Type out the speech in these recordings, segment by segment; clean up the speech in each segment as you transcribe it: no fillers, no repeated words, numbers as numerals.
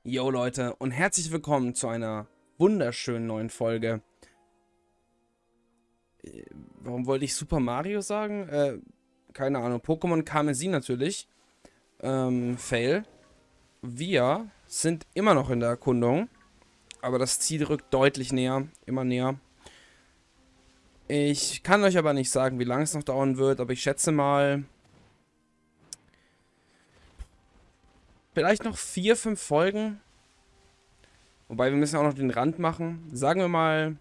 Yo Leute und herzlich willkommen zu einer wunderschönen neuen Folge. Warum wollte ich Super Mario sagen? Keine Ahnung. Pokémon Karmesin natürlich. Fail. Wir sind immer noch in der Erkundung, aber das Ziel rückt deutlich näher, immer näher. Ich kann euch aber nicht sagen, wie lange es noch dauern wird, aber ich schätze mal vielleicht noch 4, 5 Folgen. Wobei, wir müssen auch noch den Rand machen. Sagen wir mal,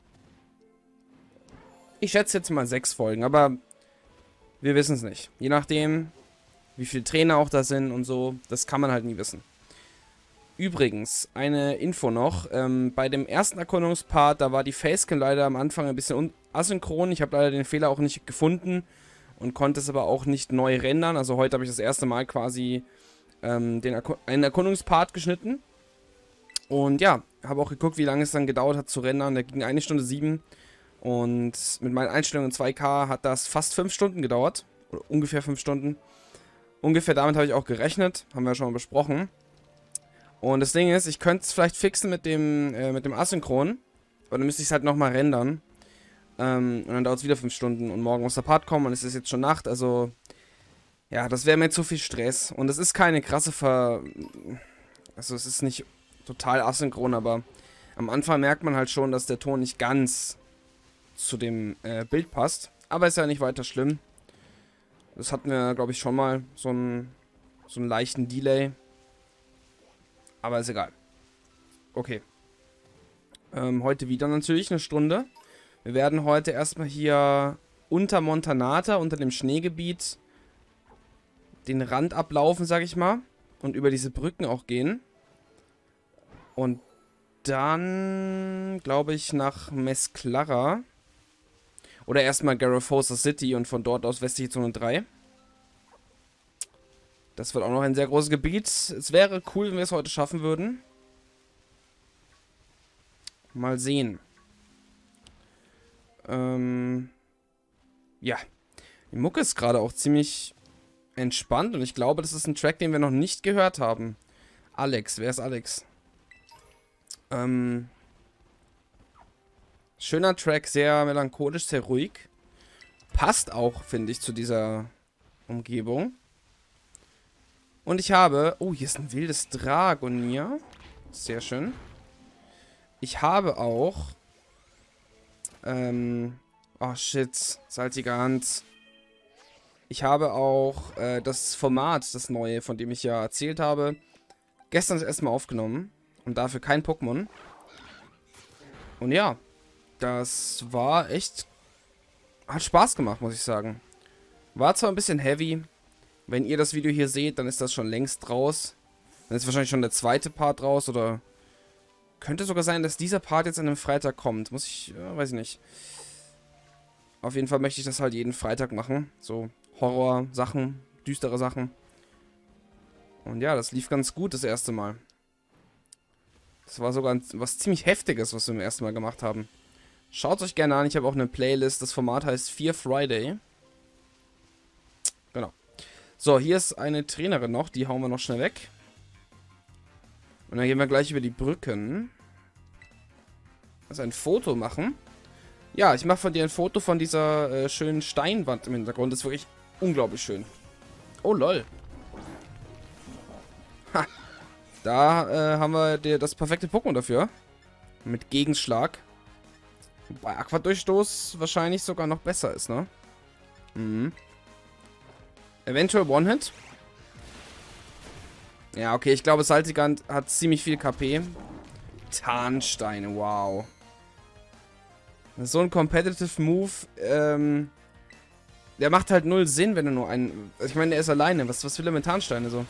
ich schätze jetzt mal 6 Folgen, aber wir wissen es nicht. Je nachdem, wie viele Trainer auch da sind und so, das kann man halt nie wissen. Übrigens, eine Info noch. Bei dem ersten Erkundungspart, da war die Facecam leider am Anfang ein bisschen asynchron. Ich habe leider den Fehler auch nicht gefunden und konnte es aber auch nicht neu rendern. Also heute habe ich das erste Mal quasi einen Erkundungspart geschnitten. Und ja, habe auch geguckt, wie lange es dann gedauert hat zu rendern. Der ging 1 Stunde 7. Und mit meinen Einstellungen in 2K hat das fast 5 Stunden gedauert. Oder ungefähr 5 Stunden. Ungefähr damit habe ich auch gerechnet. Haben wir ja schon mal besprochen. Und das Ding ist, ich könnte es vielleicht fixen mit dem Asynchron. Aber dann müsste ich es halt nochmal rendern. Und dann dauert es wieder 5 Stunden. Und morgen muss der Part kommen und es ist jetzt schon Nacht. Also, ja, das wäre mir zu viel Stress. Und es ist keine krasse Also, es ist nicht total asynchron, aber am Anfang merkt man halt schon, dass der Ton nicht ganz zu dem Bild passt. Aber ist ja nicht weiter schlimm. Das hatten wir, glaube ich, schon mal. So einen leichten Delay. Aber ist egal. Okay. Heute wieder natürlich eine Stunde. Wir werden heute erstmal hier unter Montanata, unter dem Schneegebiet, den Rand ablaufen, sag ich mal. Und über diese Brücken auch gehen. Und dann, glaube ich, nach Mesclara. Oder erstmal Garafosa City und von dort aus westliche Zone 3. Das wird auch noch ein sehr großes Gebiet. Es wäre cool, wenn wir es heute schaffen würden. Mal sehen. Ja. Die Mucke ist gerade auch ziemlich entspannt und ich glaube, das ist ein Track, den wir noch nicht gehört haben. Alex, wer ist Alex? Schöner Track, sehr melancholisch, sehr ruhig. Passt auch, finde ich, zu dieser Umgebung. Und ich habe... Oh, hier ist ein wildes Dragonier. Sehr schön. Ich habe auch... Oh, shit. Salzige Hand. Ich habe auch das Format, das neue, von dem ich ja erzählt habe, gestern das erste Mal aufgenommen. Und dafür kein Pokémon. Und ja, das war echt... Hat Spaß gemacht, muss ich sagen. War zwar ein bisschen heavy. Wenn ihr das Video hier seht, dann ist das schon längst raus. Dann ist wahrscheinlich schon der zweite Part raus. Oder könnte sogar sein, dass dieser Part jetzt an einem Freitag kommt. Muss ich... weiß ich nicht. Auf jeden Fall möchte ich das halt jeden Freitag machen. So Horror-Sachen, düstere Sachen. Und ja, das lief ganz gut das erste Mal. Das war sogar was ziemlich Heftiges, was wir im ersten Mal gemacht haben. Schaut es euch gerne an, ich habe auch eine Playlist. Das Format heißt Fear Friday. Genau. So, hier ist eine Trainerin noch, die hauen wir noch schnell weg. Und dann gehen wir gleich über die Brücken. Also ein Foto machen. Ja, ich mache von dir ein Foto von dieser schönen Steinwand im Hintergrund. Das ist wirklich unglaublich schön. Oh, lol. Ha. Da haben wir das perfekte Pokémon dafür. Mit Gegenschlag. Bei Aquadurchstoß wahrscheinlich sogar noch besser ist, ne? Mhm. Eventuell One-Hit. Ja, okay, ich glaube, Saltigand hat ziemlich viel KP. Tarnsteine, wow. Das ist so ein Competitive Move, der macht halt null Sinn, wenn er nur einen... Ich meine, der ist alleine. Was will er mit Tarnsteine so?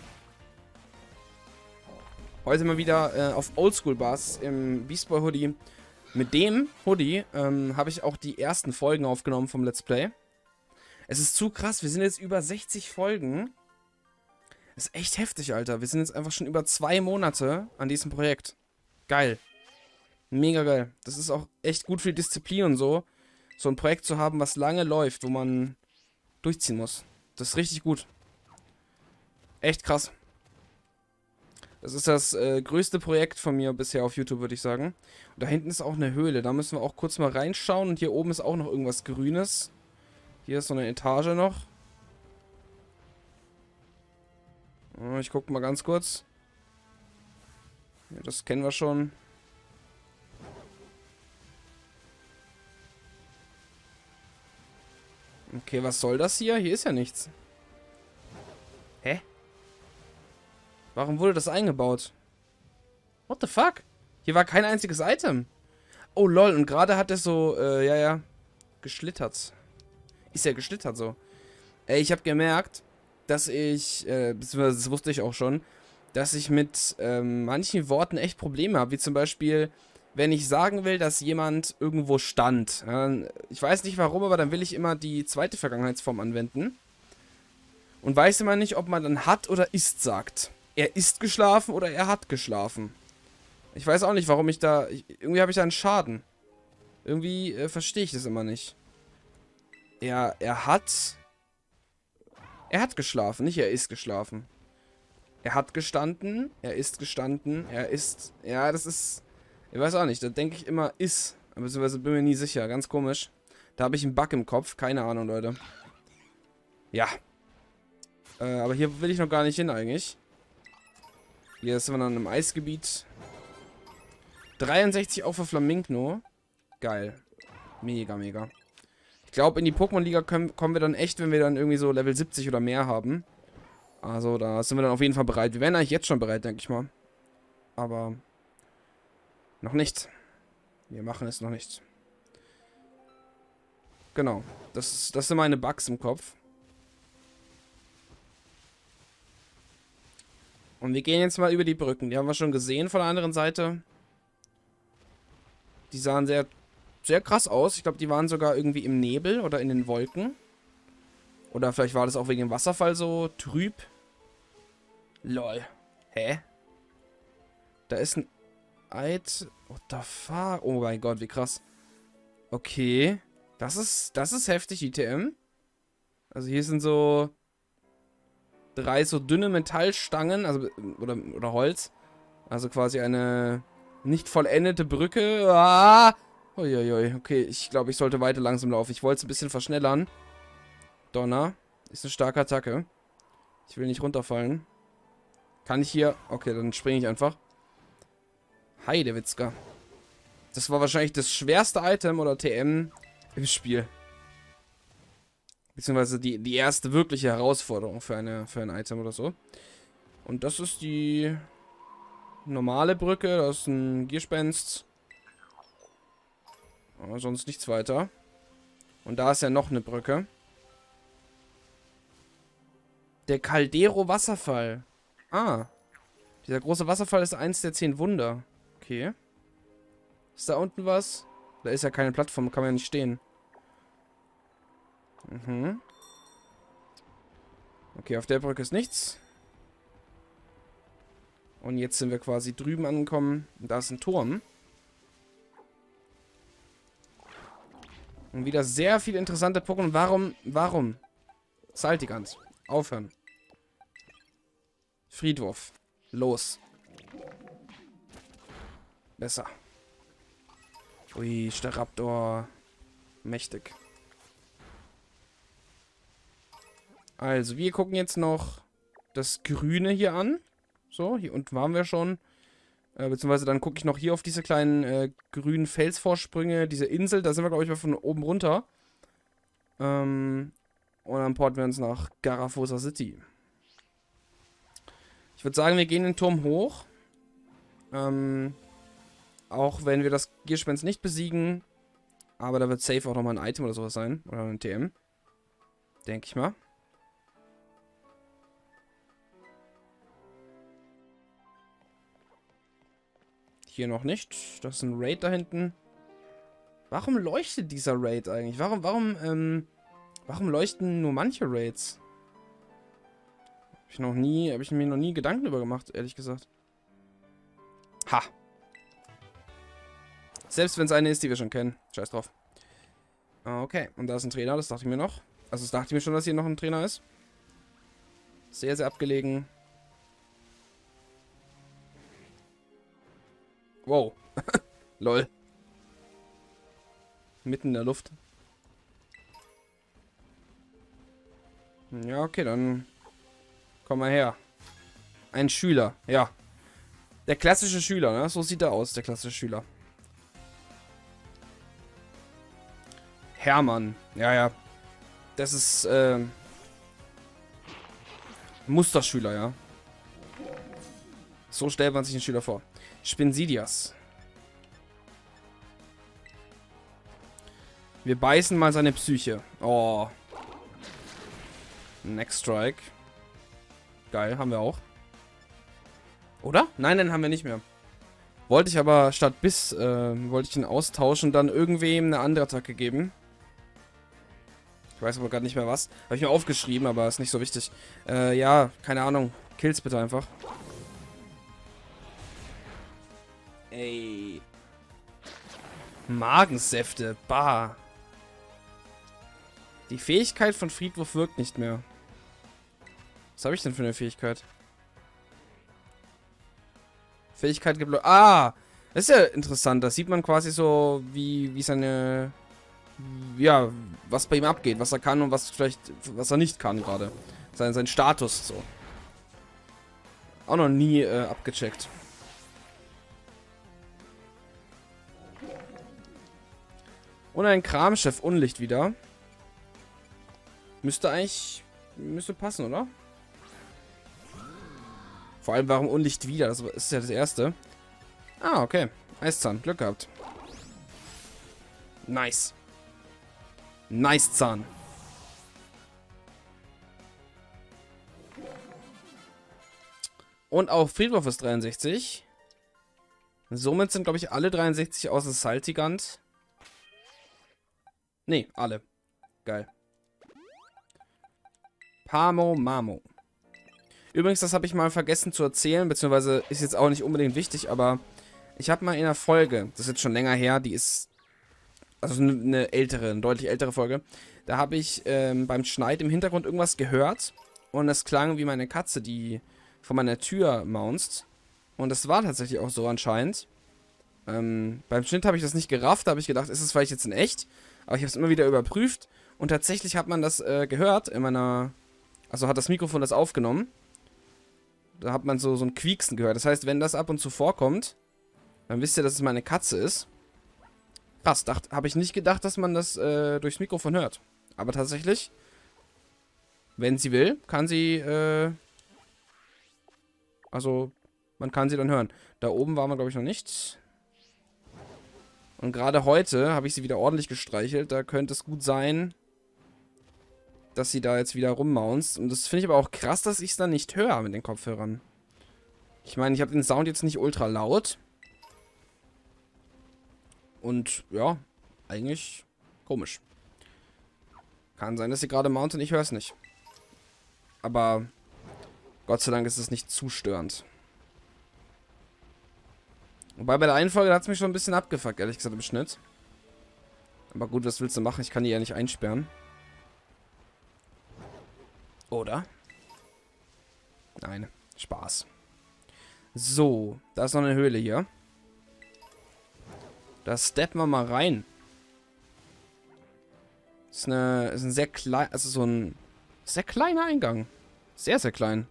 Heute mal wieder auf Oldschool-Bass im Beast Boy Hoodie. Mit dem Hoodie habe ich auch die ersten Folgen aufgenommen vom Let's Play. Es ist zu krass, wir sind jetzt über 60 Folgen. Das ist echt heftig, Alter. Wir sind jetzt einfach schon über 2 Monate an diesem Projekt. Geil. Mega geil. Das ist auch echt gut für die Disziplin und so. So ein Projekt zu haben, was lange läuft, wo man durchziehen muss. Das ist richtig gut. Echt krass. Das ist das größte Projekt von mir bisher auf YouTube, würde ich sagen. Und da hinten ist auch eine Höhle. Da müssen wir auch kurz mal reinschauen. Und hier oben ist auch noch irgendwas Grünes. Hier ist so eine Etage noch. Oh, ich gucke mal ganz kurz. Ja, das kennen wir schon. Okay, was soll das hier? Hier ist ja nichts. Hä? Warum wurde das eingebaut? What the fuck? Hier war kein einziges Item. Oh lol, und gerade hat es so, ja, geschlittert. Ist ja geschlittert so. Ich habe gemerkt, dass ich, beziehungsweise das wusste ich auch schon, dass ich mit manchen Worten echt Probleme habe. Wie zum Beispiel, wenn ich sagen will, dass jemand irgendwo stand. Ich weiß nicht warum, aber dann will ich immer die zweite Vergangenheitsform anwenden. Und weiß immer nicht, ob man dann hat oder ist sagt. Er ist geschlafen oder er hat geschlafen. Ich weiß auch nicht, warum ich da... irgendwie habe ich da einen Schaden. Irgendwie verstehe ich das immer nicht. Er hat... Er hat geschlafen, nicht er ist geschlafen. Er hat gestanden, er ist gestanden, er ist... Ja, das ist... Ich weiß auch nicht, da denke ich immer ist. Beziehungsweise bin mir nie sicher, ganz komisch. Da habe ich einen Bug im Kopf, keine Ahnung, Leute. Ja. Aber hier will ich noch gar nicht hin eigentlich. Hier sind wir dann im Eisgebiet. 63 auch für Flamingo. Geil. Mega, mega. Ich glaube, in die Pokémon-Liga kommen wir dann echt, wenn wir dann irgendwie so Level 70 oder mehr haben. Also, da sind wir dann auf jeden Fall bereit. Wir wären eigentlich jetzt schon bereit, denke ich mal. Aber noch nicht. Wir machen es noch nicht. Genau. Das sind meine Bugs im Kopf. Und wir gehen jetzt mal über die Brücken. Die haben wir schon gesehen von der anderen Seite. Die sahen sehr, sehr krass aus. Ich glaube, die waren sogar irgendwie im Nebel oder in den Wolken. Oder vielleicht war das auch wegen dem Wasserfall so trüb. Lol. Hä? Da ist ein Eid. What the fuck? Oh mein Gott, wie krass. Okay. Das ist heftig, ITM. Also hier sind so 3 so dünne Metallstangen, also oder Holz. Also quasi eine nicht vollendete Brücke. Ah! Uiuiui. Okay, ich glaube, ich sollte weiter langsam laufen. Ich wollte es ein bisschen verschnellern. Donner. Ist eine starke Attacke. Ich will nicht runterfallen. Kann ich hier... Okay, dann springe ich einfach. Heidewitzka. Das war wahrscheinlich das schwerste Item oder TM im Spiel. Beziehungsweise die erste wirkliche Herausforderung für ein Item oder so. Und das ist die normale Brücke. Das ist ein Gespenst. Aber sonst nichts weiter. Und da ist ja noch eine Brücke. Der Caldero Wasserfall. Ah. Dieser große Wasserfall ist eins der 10 Wunder. Okay. Ist da unten was? Da ist ja keine Plattform, kann man ja nicht stehen. Mhm. Okay, auf der Brücke ist nichts. Und jetzt sind wir quasi drüben angekommen. Und da ist ein Turm. Und wieder sehr viele interessante Pokémon. Warum? Saltigans. Aufhören. Friedhof. Los. Besser. Ui, Staraptor. Mächtig. Also, wir gucken jetzt noch das Grüne hier an. So, hier unten waren wir schon. Beziehungsweise dann gucke ich noch hier auf diese kleinen grünen Felsvorsprünge, diese Insel. Da sind wir, glaube ich, mal von oben runter. Und dann porten wir uns nach Garafosa City. Ich würde sagen, wir gehen den Turm hoch. Auch wenn wir das Gespenst nicht besiegen. Aber da wird safe auch nochmal ein Item oder sowas sein. Oder ein TM. Denke ich mal. Hier noch nicht. Das ist ein Raid da hinten. Warum leuchtet dieser Raid eigentlich? Warum leuchten nur manche Raids? Habe ich mir noch nie Gedanken über gemacht, ehrlich gesagt. Ha. Selbst wenn es eine ist, die wir schon kennen. Scheiß drauf. Okay, und da ist ein Trainer, das dachte ich mir noch. Also, das dachte ich mir schon, dass hier noch ein Trainer ist. Sehr, sehr abgelegen. Wow. Lol. Mitten in der Luft. Ja, okay, dann komm mal her. Ein Schüler, ja. Der klassische Schüler, ne? So sieht er aus, der klassische Schüler. Hermann. Ja, ja. Das ist, Musterschüler, ja. So stellt man sich einen Schüler vor. Spinsidias. Wir beißen mal seine Psyche. Oh. Next Strike. Geil, haben wir auch. Oder? Nein, den haben wir nicht mehr. Wollte ich aber statt Biss, wollte ich ihn austauschen und dann irgendwem eine andere Attacke geben. Ich weiß aber gerade nicht mehr was. Habe ich mir aufgeschrieben, aber ist nicht so wichtig. Ja, keine Ahnung. Kills bitte einfach. Ey. Magensäfte. Bah. Die Fähigkeit von Friedwurf wirkt nicht mehr. Was habe ich denn für eine Fähigkeit? Fähigkeit geblockt. Ah! Das ist ja interessant. Da sieht man quasi so, wie seine... Ja, was bei ihm abgeht. Was er kann und was vielleicht... Was er nicht kann gerade. Sein Status so. Auch noch nie abgecheckt. Und ein Kramchef Unlicht wieder. Müsste eigentlich... Müsste passen, oder? Vor allem, warum Unlicht wieder? Das ist ja das erste. Ah, okay. Eiszahn. Glück gehabt. Nice. Nice Zahn. Und auch Friedwurf ist 63. Somit sind, glaube ich, alle 63 außer Saltigant. Nee, alle. Geil. Pamo Mamo. Übrigens, das habe ich mal vergessen zu erzählen, beziehungsweise ist jetzt auch nicht unbedingt wichtig, aber ich habe mal in einer Folge, das ist jetzt schon länger her, die ist, also eine ältere, eine deutlich ältere Folge, da habe ich beim Schneid im Hintergrund irgendwas gehört und es klang wie meine Katze, die vor meiner Tür maunzt. Und das war tatsächlich auch so anscheinend. Beim Schnitt habe ich das nicht gerafft, da habe ich gedacht, ist es vielleicht jetzt in echt? Aber ich habe es immer wieder überprüft und tatsächlich hat man das gehört in meiner, also hat das Mikrofon das aufgenommen. Da hat man so ein Quieksen gehört. Das heißt, wenn das ab und zu vorkommt, dann wisst ihr, dass es meine Katze ist. Krass, habe ich nicht gedacht, dass man das durchs Mikrofon hört. Aber tatsächlich, wenn sie will, kann sie, also, man kann sie dann hören. Da oben waren wir, glaube ich, noch nicht. Und gerade heute habe ich sie wieder ordentlich gestreichelt. Da könnte es gut sein, dass sie da jetzt wieder rummaunzt. Und das finde ich aber auch krass, dass ich es dann nicht höre mit den Kopfhörern. Ich meine, ich habe den Sound jetzt nicht ultra laut. Und ja, eigentlich komisch. Kann sein, dass sie gerade mountet und ich höre es nicht. Aber Gott sei Dank ist es nicht zu störend. Wobei bei der einen Folge hat es mich schon ein bisschen abgefuckt, ehrlich gesagt, im Schnitt. Aber gut, was willst du machen? Ich kann die ja nicht einsperren. Oder? Nein, Spaß. So, da ist noch eine Höhle hier. Da steppen wir mal rein. Ist ein sehr klein, also so ein sehr kleiner Eingang. Sehr, sehr klein.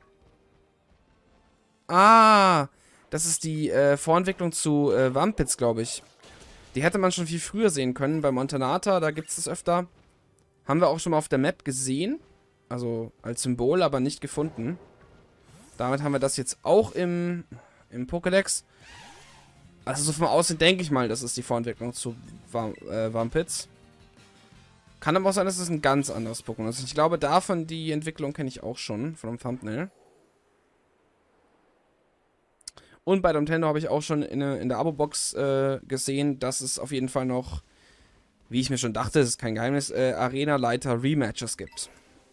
Ah, das ist die Vorentwicklung zu Vampits, glaube ich. Die hätte man schon viel früher sehen können. Bei Montanata, da gibt es das öfter. Haben wir auch schon mal auf der Map gesehen. Also als Symbol, aber nicht gefunden. Damit haben wir das jetzt auch im Pokédex. Also so vom Aussehen denke ich mal, das ist die Vorentwicklung zu Vampits. Kann aber auch sein, dass es ein ganz anderes Pokémon ist. Ich glaube, davon die Entwicklung kenne ich auch schon, von dem Thumbnail. Und bei Nintendo habe ich auch schon in der Abo-Box gesehen, dass es auf jeden Fall noch, wie ich mir schon dachte, das ist kein Geheimnis, Arena-Leiter-Rematches gibt.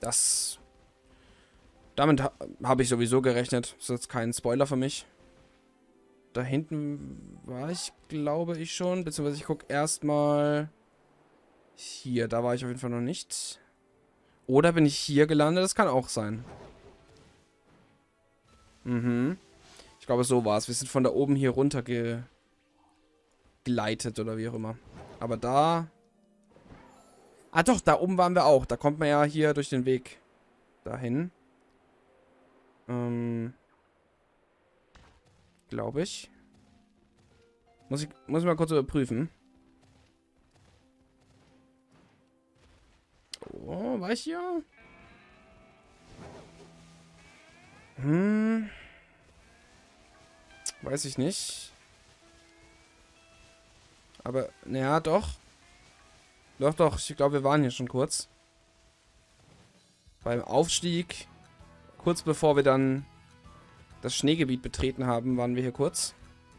Damit habe ich sowieso gerechnet. Das ist jetzt kein Spoiler für mich. Da hinten war ich, glaube ich, schon. Beziehungsweise ich gucke erstmal hier. Da war ich auf jeden Fall noch nicht. Oder bin ich hier gelandet? Das kann auch sein. Ich Ich glaube, so war es. Wir sind von da oben hier runter gleitet oder wie auch immer. Aber da... Ah doch, da oben waren wir auch. Da kommt man ja hier durch den Weg dahin. Glaube ich. Muss ich mal kurz überprüfen. Oh, war ich hier? Weiß ich nicht. Aber, naja, doch. Doch. Ich glaube, wir waren hier schon kurz. Beim Aufstieg. Kurz bevor wir dann das Schneegebiet betreten haben, waren wir hier kurz.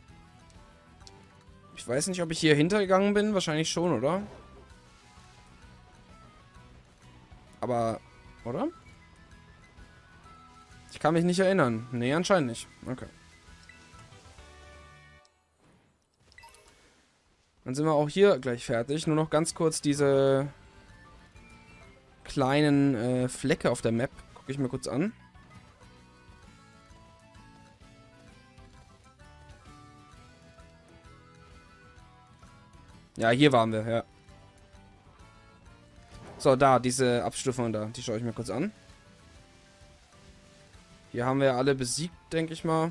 Ich weiß nicht, ob ich hier hintergegangen bin. Wahrscheinlich schon, oder? Aber, oder? Ich kann mich nicht erinnern. Nee, anscheinend nicht. Okay. Dann sind wir auch hier gleich fertig. Nur noch ganz kurz diese kleinen Flecke auf der Map. Gucke ich mir kurz an. Ja, hier waren wir, ja. So, da, diese Abstufung da. Die schaue ich mir kurz an. Hier haben wir alle besiegt, denke ich mal.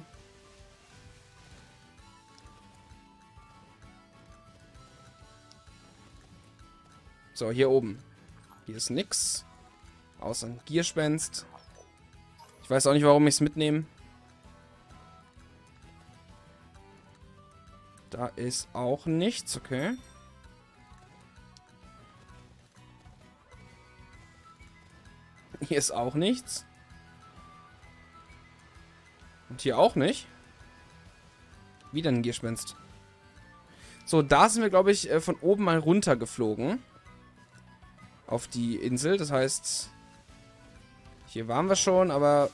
So, hier oben. Hier ist nix. Außer ein Gierspenst. Ich weiß auch nicht, warum ich es mitnehme. Da ist auch nichts, okay. Hier ist auch nichts. Und hier auch nicht. Wieder ein Gierspenst. So, da sind wir, glaube ich, von oben mal runter geflogen. Auf die Insel. Das heißt, hier waren wir schon, aber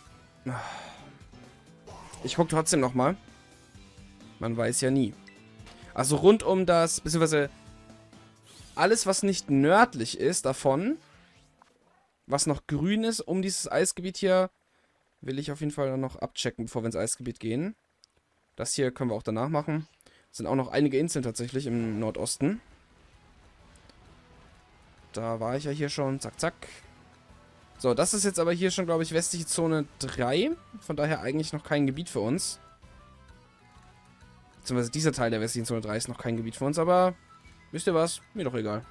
ich gucke trotzdem nochmal. Man weiß ja nie. Also rund um das, beziehungsweise alles, was nicht nördlich ist davon, was noch grün ist, um dieses Eisgebiet hier, will ich auf jeden Fall noch abchecken, bevor wir ins Eisgebiet gehen. Das hier können wir auch danach machen. Es sind auch noch einige Inseln tatsächlich im Nordosten. Da war ich ja hier schon. Zack, zack. So, das ist jetzt aber hier schon, glaube ich, westliche Zone 3. Von daher eigentlich noch kein Gebiet für uns. Beziehungsweise dieser Teil der westlichen Zone 3 ist noch kein Gebiet für uns, aber wisst ihr was? Mir doch egal.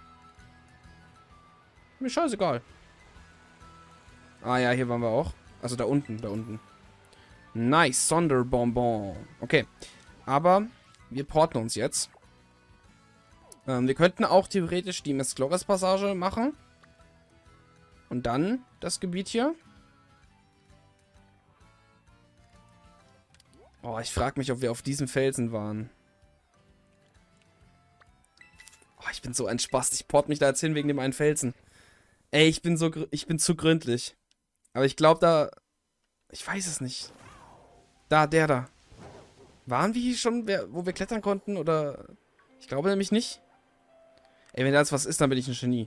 Mir scheißegal. Ah ja, hier waren wir auch. Also da unten, da unten. Nice, Sonderbonbon. Okay. Aber wir porten uns jetzt. Wir könnten auch theoretisch die Mesclores-Passage machen. Und dann das Gebiet hier. Oh, ich frage mich, ob wir auf diesem Felsen waren. Oh, ich bin so ein Spast. Ich port mich da jetzt hin wegen dem einen Felsen. Ey, ich bin zu gründlich. Aber ich glaube da... Ich weiß es nicht. Da, der da. Waren wir hier schon, wo wir klettern konnten? Oder... Ich glaube nämlich nicht. Ey, wenn da jetzt was ist, dann bin ich ein Genie.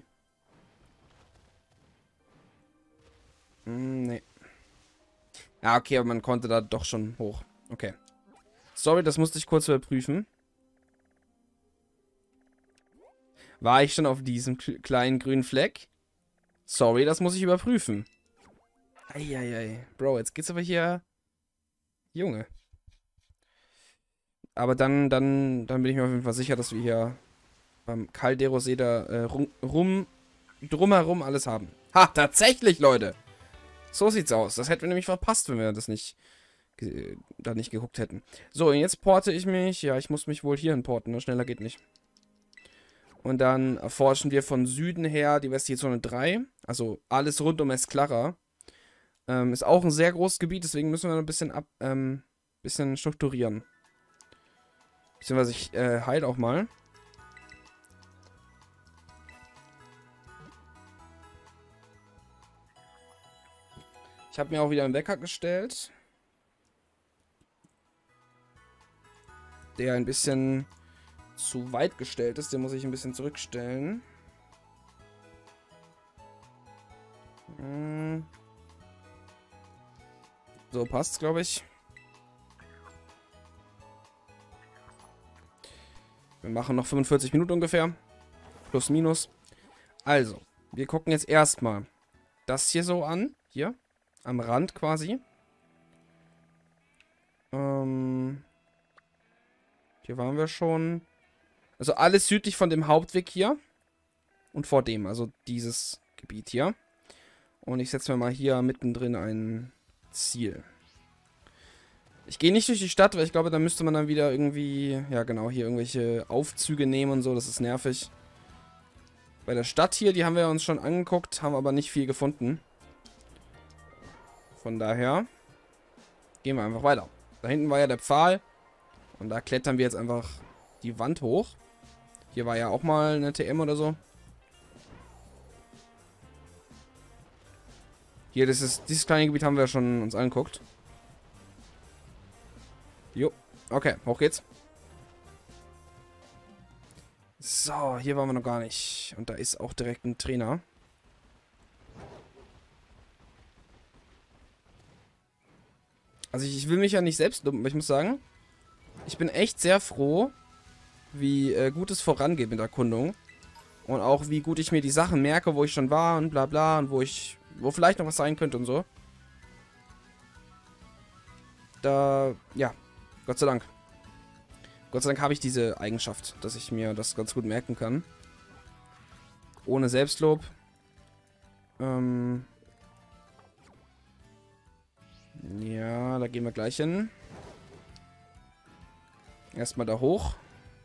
Nee. Ja, okay, aber man konnte da doch schon hoch. Okay. Sorry, das musste ich kurz überprüfen. War ich schon auf diesem kleinen grünen Fleck? Sorry, das muss ich überprüfen. Eieiei. Bro, jetzt geht's aber hier... Junge. Aber dann bin ich mir auf jeden Fall sicher, dass wir hier beim Calderosee da drumherum alles haben. Ha, tatsächlich, Leute! So sieht's aus. Das hätten wir nämlich verpasst, wenn wir das nicht da nicht geguckt hätten. So, und jetzt porte ich mich. Ja, ich muss mich wohl hierhin porten, ne? Schneller geht nicht. Und dann erforschen wir von Süden her die westliche Zone 3. Also alles rund um Esclara. Ist auch ein sehr großes Gebiet, deswegen müssen wir ein bisschen bisschen strukturieren. Beziehungsweise ich heile auch mal. Ich habe mir auch wieder einen Wecker gestellt. Der ein bisschen zu weit gestellt ist. Den muss ich ein bisschen zurückstellen. So passt's, glaube ich. Wir machen noch 45 Minuten ungefähr. Plus, minus. Also, wir gucken jetzt erstmal das hier so an. Hier. Am Rand quasi. Hier waren wir schon. Also alles südlich von dem Hauptweg hier. Und vor dem, also dieses Gebiet hier. Und ich setze mir mal hier mittendrin ein Ziel. Ich gehe nicht durch die Stadt, weil ich glaube, da müsste man dann wieder irgendwie, ja genau, hier irgendwelche Aufzüge nehmen und so. Das ist nervig. Bei der Stadt hier, die haben wir uns schon angeguckt, haben aber nicht viel gefunden. Von daher gehen wir einfach weiter. Da hinten war ja der Pfahl. Und da klettern wir jetzt einfach die Wand hoch. Hier war ja auch mal eine TM oder so. Hier, dieses kleine Gebiet haben wir schon uns angeguckt. Jo, okay, hoch geht's. So, hier waren wir noch gar nicht. Und da ist auch direkt ein Trainer. Also ich will mich ja nicht selbst loben, aber ich muss sagen, ich bin echt sehr froh, wie gut es vorangeht mit der Erkundung. Und auch wie gut ich mir die Sachen merke, wo ich schon war und bla bla und wo vielleicht noch was sein könnte und so. Da, ja, Gott sei Dank. Gott sei Dank habe ich diese Eigenschaft, dass ich mir das ganz gut merken kann. Ohne Selbstlob. Ja, da gehen wir gleich hin. Erstmal da hoch.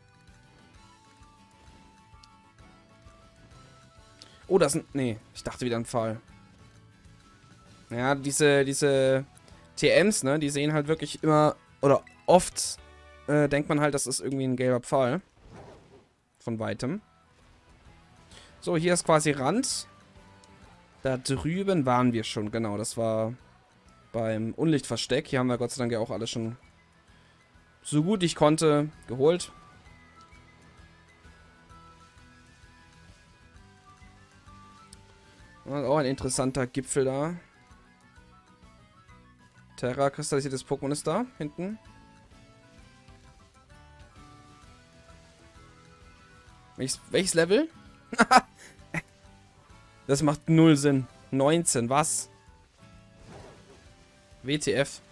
Oh, das ist ein... Nee, ich dachte wieder ein Pfahl. Ja, diese TMs, ne, die sehen halt wirklich immer... Oder oft denkt man halt, das ist irgendwie ein gelber Pfahl. Von weitem. So, hier ist quasi Rand. Da drüben waren wir schon, genau. Das war beim Unlichtversteck. Hier haben wir Gott sei Dank ja auch alles schon so gut ich konnte geholt. Und auch ein interessanter Gipfel da. Terra, kristallisiertes Pokémon ist da, hinten. Welches Level? Das macht null Sinn. 19, was? WTF.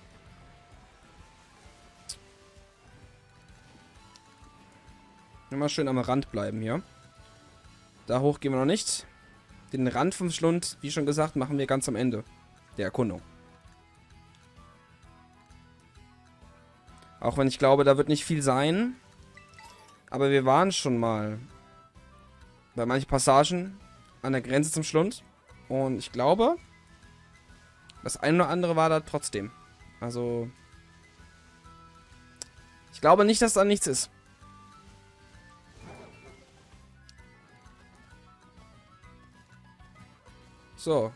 Immer schön am Rand bleiben hier. Da hoch gehen wir noch nicht. Den Rand vom Schlund, wie schon gesagt, machen wir ganz am Ende der Erkundung. Auch wenn ich glaube, da wird nicht viel sein. Aber wir waren schon mal bei manchen Passagen an der Grenze zum Schlund. Und ich glaube, das eine oder andere war da trotzdem. Also, ich glaube nicht, dass da nichts ist. So.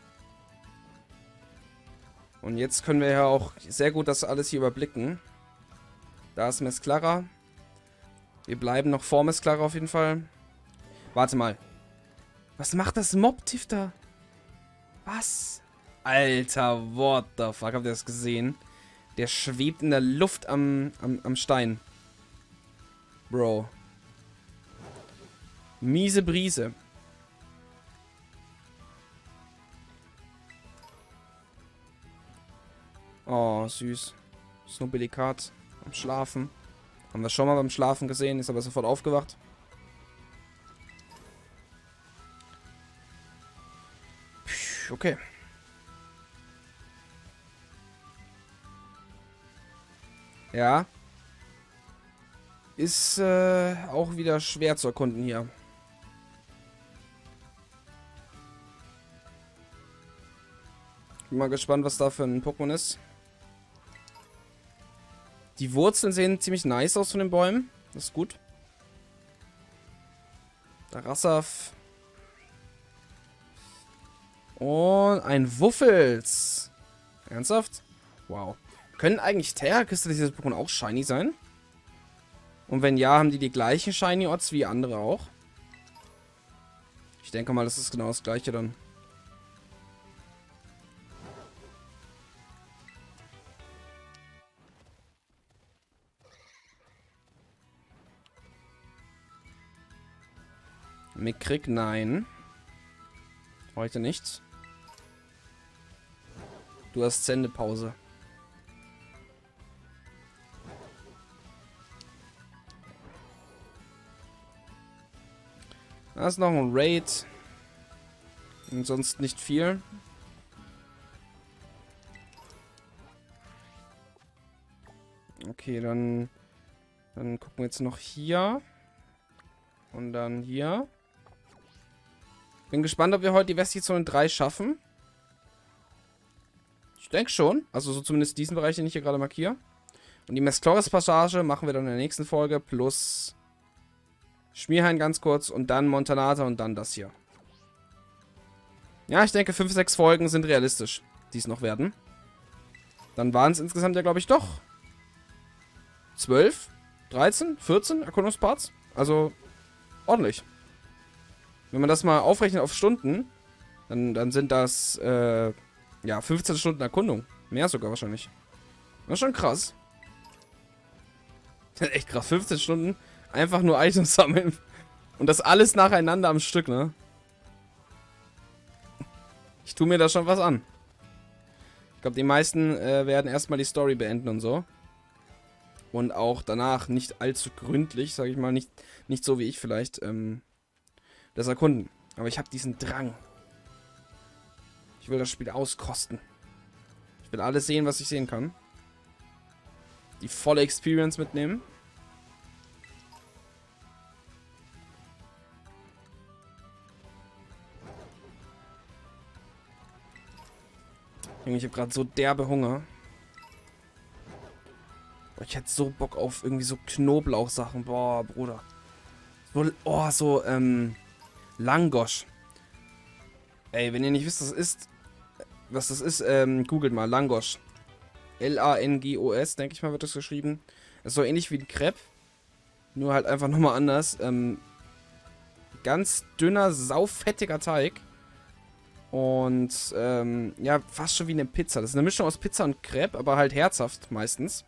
Und jetzt können wir ja auch sehr gut das alles hier überblicken. Da ist Mesclara. Wir bleiben noch vor Mesclara auf jeden Fall. Warte mal. Was macht das Mob-Tiff da? Was? Alter, what the fuck? Habt ihr das gesehen? Der schwebt in der Luft am Stein. Bro. Miese Brise. Oh, süß. Snobilikat. Am Schlafen. Haben wir schon mal beim Schlafen gesehen, ist aber sofort aufgewacht. Okay. Ja. Ist auch wieder schwer zu erkunden hier. Bin mal gespannt, was da für ein Pokémon ist. Die Wurzeln sehen ziemlich nice aus von den Bäumen. Das ist gut. Darasaf. Und ein Wuffels. Ernsthaft? Wow. Können eigentlich Terra-kristallisierte Pokémon auch shiny sein? Und wenn ja, haben die gleichen Shiny-Odds wie andere auch? Ich denke mal, das ist genau das gleiche dann. Mickrig, nein. Heute nicht. Du hast Sendepause. Da ist noch ein Raid. Und sonst nicht viel. Okay, dann gucken wir jetzt noch hier. Und dann hier. Bin gespannt, ob wir heute die westliche Zone 3 schaffen. Ich denke schon. Also so zumindest diesen Bereich, den ich hier gerade markiere. Und die Mesclores-Passage machen wir dann in der nächsten Folge. Plus Schmierhain ganz kurz. Und dann Montanata und dann das hier. Ja, ich denke 5, 6 Folgen sind realistisch, die es noch werden. Dann waren es insgesamt ja, glaube ich, doch 12, 13, 14 Erkundungsparts. Also ordentlich. Wenn man das mal aufrechnet auf Stunden, dann sind das ja 15 Stunden Erkundung. Mehr sogar wahrscheinlich. Das ist schon krass. Das ist echt krass. 15 Stunden einfach nur Items sammeln. Und das alles nacheinander am Stück, ne? Ich tue mir da schon was an. Ich glaube, die meisten werden erstmal die Story beenden und so. Und auch danach nicht allzu gründlich, sage ich mal. Nicht so wie ich vielleicht das erkunden. Aber ich habe diesen Drang. Ich will das Spiel auskosten. Ich will alles sehen, was ich sehen kann. Die volle Experience mitnehmen. Ich habe gerade so derbe Hunger. Ich hätte so Bock auf irgendwie so Knoblauchsachen. Boah, Bruder. So, oh, so, Langosch. Ey, wenn ihr nicht wisst, was das ist, googelt mal, Langosch. L-A-N-G-O-S, denke ich mal, wird das geschrieben. Das ist so ähnlich wie ein Crepe. Nur halt einfach nochmal anders. Ganz dünner, saufettiger Teig. Und, ja, fast schon wie eine Pizza. Das ist eine Mischung aus Pizza und Crepe, aber halt herzhaft meistens.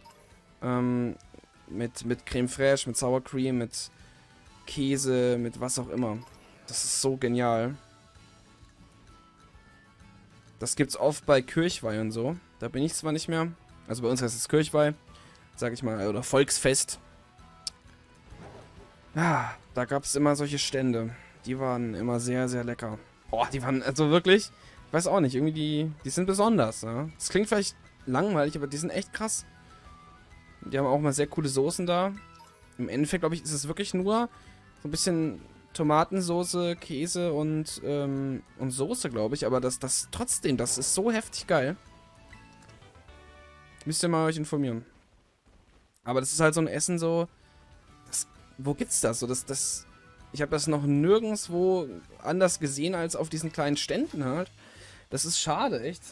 Mit Creme Fraiche, mit Sour Cream, mit Käse, mit was auch immer. Das ist so genial. Das gibt's oft bei Kirchweih und so. Da bin ich zwar nicht mehr. Also bei uns heißt es Kirchweih, sag ich mal, oder Volksfest. Ja, da gab's immer solche Stände. Die waren immer sehr, sehr lecker. Boah, die waren also wirklich, ich weiß auch nicht, irgendwie, die sind besonders. Ja? Das klingt vielleicht langweilig, aber die sind echt krass. Die haben auch mal sehr coole Soßen da. Im Endeffekt, glaube ich, ist es wirklich nur so ein bisschen Tomatensoße, Käse und Soße, glaube ich. Aber das trotzdem, das ist so heftig geil. Müsst ihr mal euch informieren. Aber das ist halt so ein Essen so, wo gibt's das? So, ich habe das noch nirgendwo anders gesehen als auf diesen kleinen Ständen halt. Das ist schade, echt.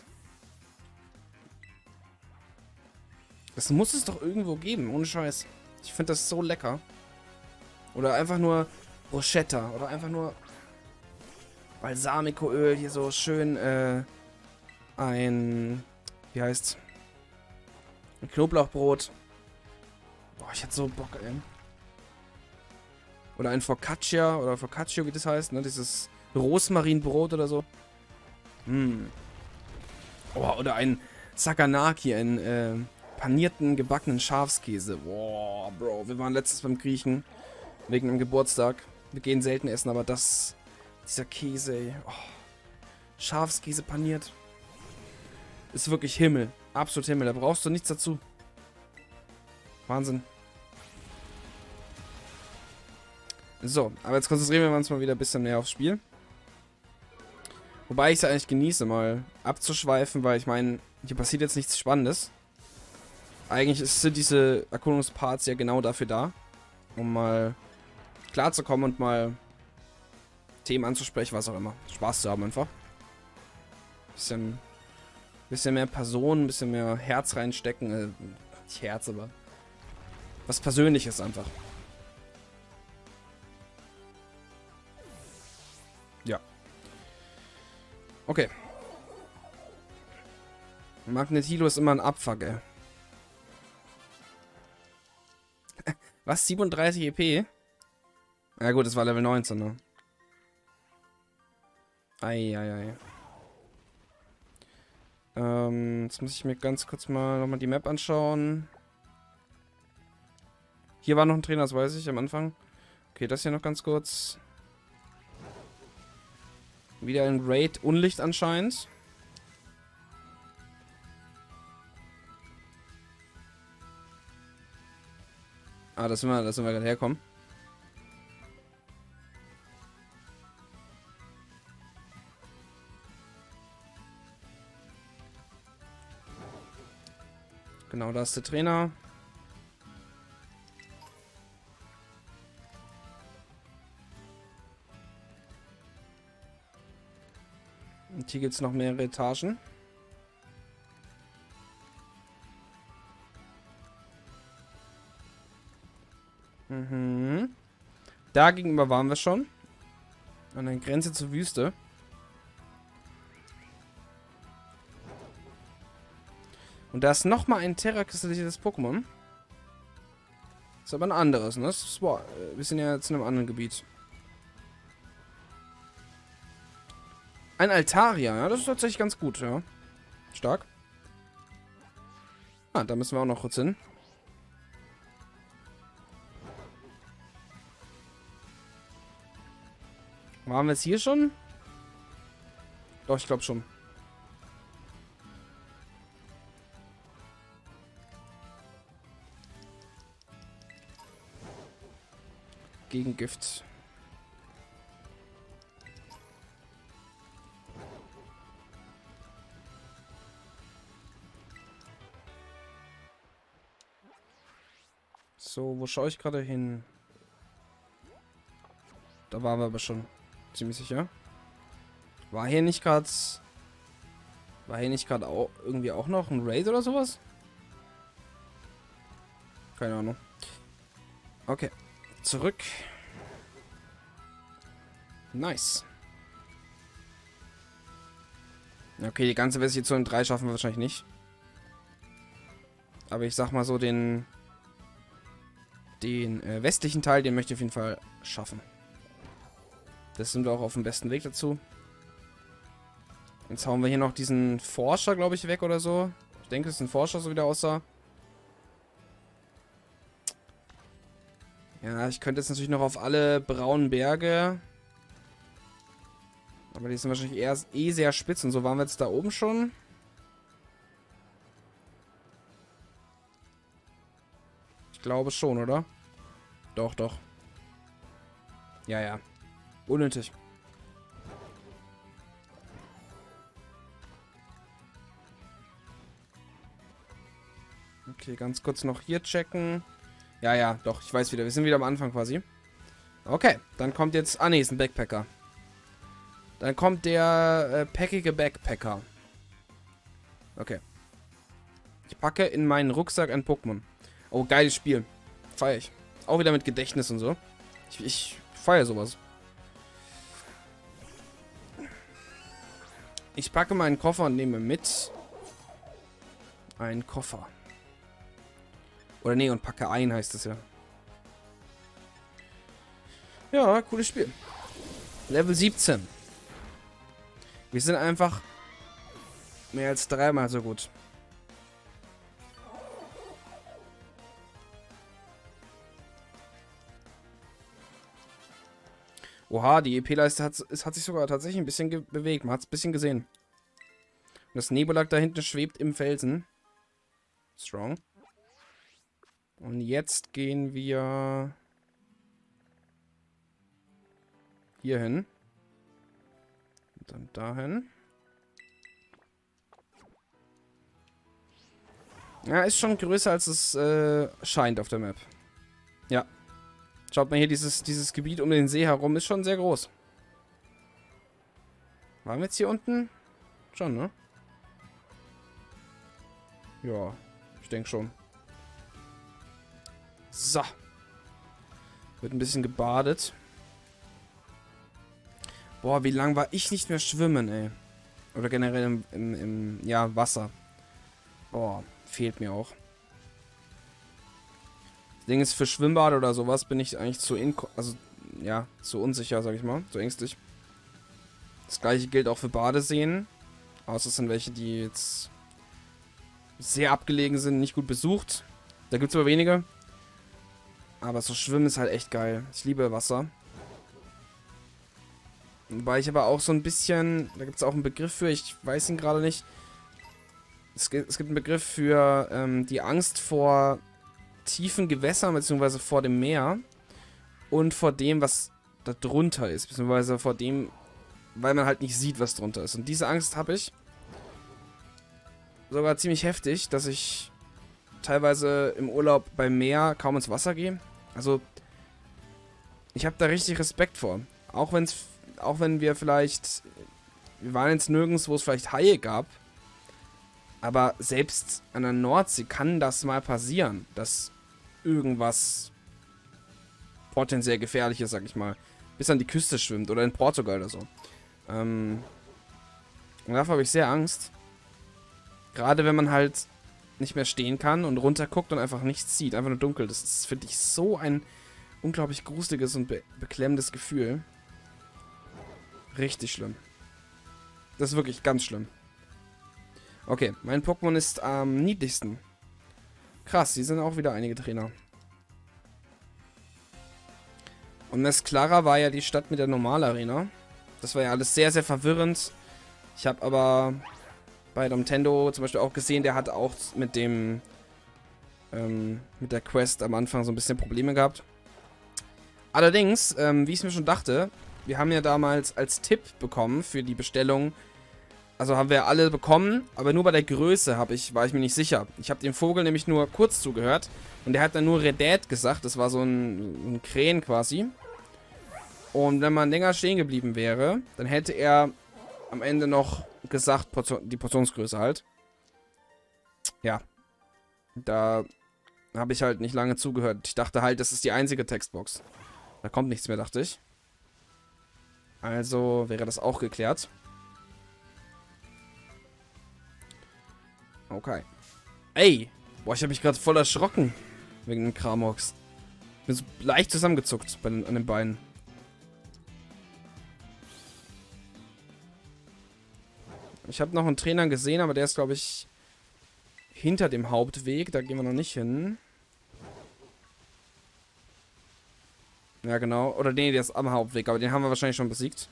Das muss es doch irgendwo geben, ohne Scheiß. Ich finde das so lecker. Oder einfach nur Bruschetta. Oder einfach nur Balsamicoöl. Hier so schön, wie heißt's? Ein Knoblauchbrot. Boah, ich hätte so Bock, ey. Oder ein Focaccia, oder Focaccio, wie das heißt, ne? Dieses Rosmarinbrot oder so. Oh, oder ein Saganaki, ein panierten, gebackenen Schafskäse. Boah, Bro, wir waren letztens beim Griechen. Wegen einem Geburtstag. Wir gehen selten essen, aber dieser Käse, ey. Oh, Schafskäse paniert. Ist wirklich Himmel. Absolut Himmel. Da brauchst du nichts dazu. Wahnsinn. So, aber jetzt konzentrieren wir uns mal wieder ein bisschen mehr aufs Spiel. Wobei ich es ja eigentlich genieße, mal abzuschweifen, weil ich meine, hier passiert jetzt nichts Spannendes. Eigentlich sind diese Erkundungsparts ja genau dafür da, um mal klarzukommen und mal Themen anzusprechen, was auch immer. Spaß zu haben einfach. Bisschen mehr Personen, ein bisschen mehr Herz reinstecken. Nicht Herz, aber was Persönliches einfach. Ja. Okay. Magnetilo ist immer ein Abfuck, ey. Was? 37 EP? Ja gut, das war Level 19, ne? Eieiei. Jetzt muss ich mir ganz kurz mal nochmal die Map anschauen. Hier war noch ein Trainer, das weiß ich am Anfang. Okay, das hier noch ganz kurz. Wieder ein Raid Unlicht anscheinend. Ah, da sind wir gerade herkommen. Genau, da ist der Trainer. Und hier gibt es noch mehrere Etagen. Mhm. Da gegenüber waren wir schon. An der Grenze zur Wüste. Und da ist nochmal ein terrakristallisiertes Pokémon. Ist aber ein anderes, ne? Wir sind ja jetzt in einem anderen Gebiet. Ein Altaria, ja, das ist tatsächlich ganz gut, ja. Stark. Ah, da müssen wir auch noch kurz hin. Waren wir jetzt hier schon? Doch, ich glaube schon. Gegen Gift. So, wo schaue ich gerade hin? Da waren wir aber schon. Ziemlich sicher. War hier nicht gerade auch irgendwie auch noch ein Raid oder sowas? Keine Ahnung. Okay. Zurück. Nice. Okay, die ganze Version 3 schaffen wir wahrscheinlich nicht. Aber ich sag mal so, den westlichen Teil, den möchte ich auf jeden Fall schaffen. Das sind wir auch auf dem besten Weg dazu. Jetzt hauen wir hier noch diesen Forscher, glaube ich, weg oder so. Ich denke, es ist ein Forscher, so wie der aussah. Ja, ich könnte jetzt natürlich noch auf alle braunen Berge. Aber die sind wahrscheinlich eh sehr spitz. Und so waren wir jetzt da oben schon. Ich glaube schon, oder? Doch, doch. Ja, ja. Unnötig. Okay, ganz kurz noch hier checken. Ja, ja, doch, ich weiß wieder. Wir sind wieder am Anfang quasi. Okay, dann kommt jetzt... Ah, nee, ist ein Backpacker. Dann kommt der packige Backpacker. Okay. Ich packe in meinen Rucksack ein Pokémon. Oh, geiles Spiel. Feier ich. Auch wieder mit Gedächtnis und so. Ich feiere sowas. Ich packe meinen Koffer und nehme mit einen Koffer. Oder nee, und packe ein, heißt es ja. Ja, cooles Spiel. Level 17. Wir sind einfach mehr als dreimal so gut. Oha, die EP-Leiste hat sich sogar tatsächlich ein bisschen bewegt. Man hat es ein bisschen gesehen. Und das Nebulak da hinten schwebt im Felsen. Strong. Und jetzt gehen wir hier hin. Und dann dahin. Ja, ist schon größer, als es scheint auf der Map. Ja. Schaut mal hier, dieses Gebiet um den See herum ist schon sehr groß. Waren wir jetzt hier unten? Schon, ne? Ja, ich denke schon. So. Wird ein bisschen gebadet. Boah, wie lange war ich nicht mehr schwimmen, ey. Oder generell im ja, Wasser. Boah, fehlt mir auch. Das Ding ist, für Schwimmbad oder sowas bin ich eigentlich zu unsicher, sag ich mal. Zu ängstlich. Das gleiche gilt auch für Badeseen. Außer es sind welche, die jetzt sehr abgelegen sind, nicht gut besucht. Da gibt es aber wenige. Aber so Schwimmen ist halt echt geil. Ich liebe Wasser. Wobei ich aber auch so ein bisschen... Da gibt es auch einen Begriff für, ich weiß ihn gerade nicht. Es gibt einen Begriff für die Angst vor tiefen Gewässern, beziehungsweise vor dem Meer. Und vor dem, was da drunter ist. Beziehungsweise vor dem, weil man halt nicht sieht, was drunter ist. Und diese Angst habe ich sogar ziemlich heftig, dass ich teilweise im Urlaub beim Meer kaum ins Wasser gehe. Also, ich habe da richtig Respekt vor. Auch wenn wir vielleicht... Wir waren jetzt nirgends, wo es vielleicht Haie gab. Aber selbst an der Nordsee kann das mal passieren, dass irgendwas potenziell gefährliches, sag ich mal, bis an die Küste schwimmt oder in Portugal oder so. Und davor habe ich sehr Angst. Gerade wenn man halt nicht mehr stehen kann und runterguckt und einfach nichts sieht, einfach nur dunkel. Das ist, finde ich, so ein unglaublich gruseliges und beklemmendes Gefühl. Richtig schlimm. Das ist wirklich ganz schlimm. Okay, mein Pokémon ist am niedlichsten. Krass, hier sind auch wieder einige Trainer. Und Mesclara war ja die Stadt mit der Normalarena. Das war ja alles sehr, sehr verwirrend. Ich habe aber bei Nintendo zum Beispiel auch gesehen, der hat auch mit dem mit der Quest am Anfang so ein bisschen Probleme gehabt. Allerdings, wie ich es mir schon dachte, wir haben ja damals als Tipp bekommen für die Bestellung, also haben wir alle bekommen, aber nur bei der Größe war ich mir nicht sicher. Ich habe dem Vogel nämlich nur kurz zugehört und der hat dann nur Redät gesagt, das war so ein Krähen quasi. Und wenn man länger stehen geblieben wäre, dann hätte er am Ende noch gesagt, die Portionsgröße halt. Ja, da habe ich halt nicht lange zugehört. Ich dachte halt, das ist die einzige Textbox. Da kommt nichts mehr, dachte ich. Also wäre das auch geklärt. Okay. Ey! Boah, ich habe mich gerade voll erschrocken. Wegen dem Kramox. Bin so leicht zusammengezuckt an den Beinen. Ich habe noch einen Trainer gesehen, aber der ist, glaube ich, hinter dem Hauptweg. Da gehen wir noch nicht hin. Ja, genau. Oder nee, der ist am Hauptweg, aber den haben wir wahrscheinlich schon besiegt.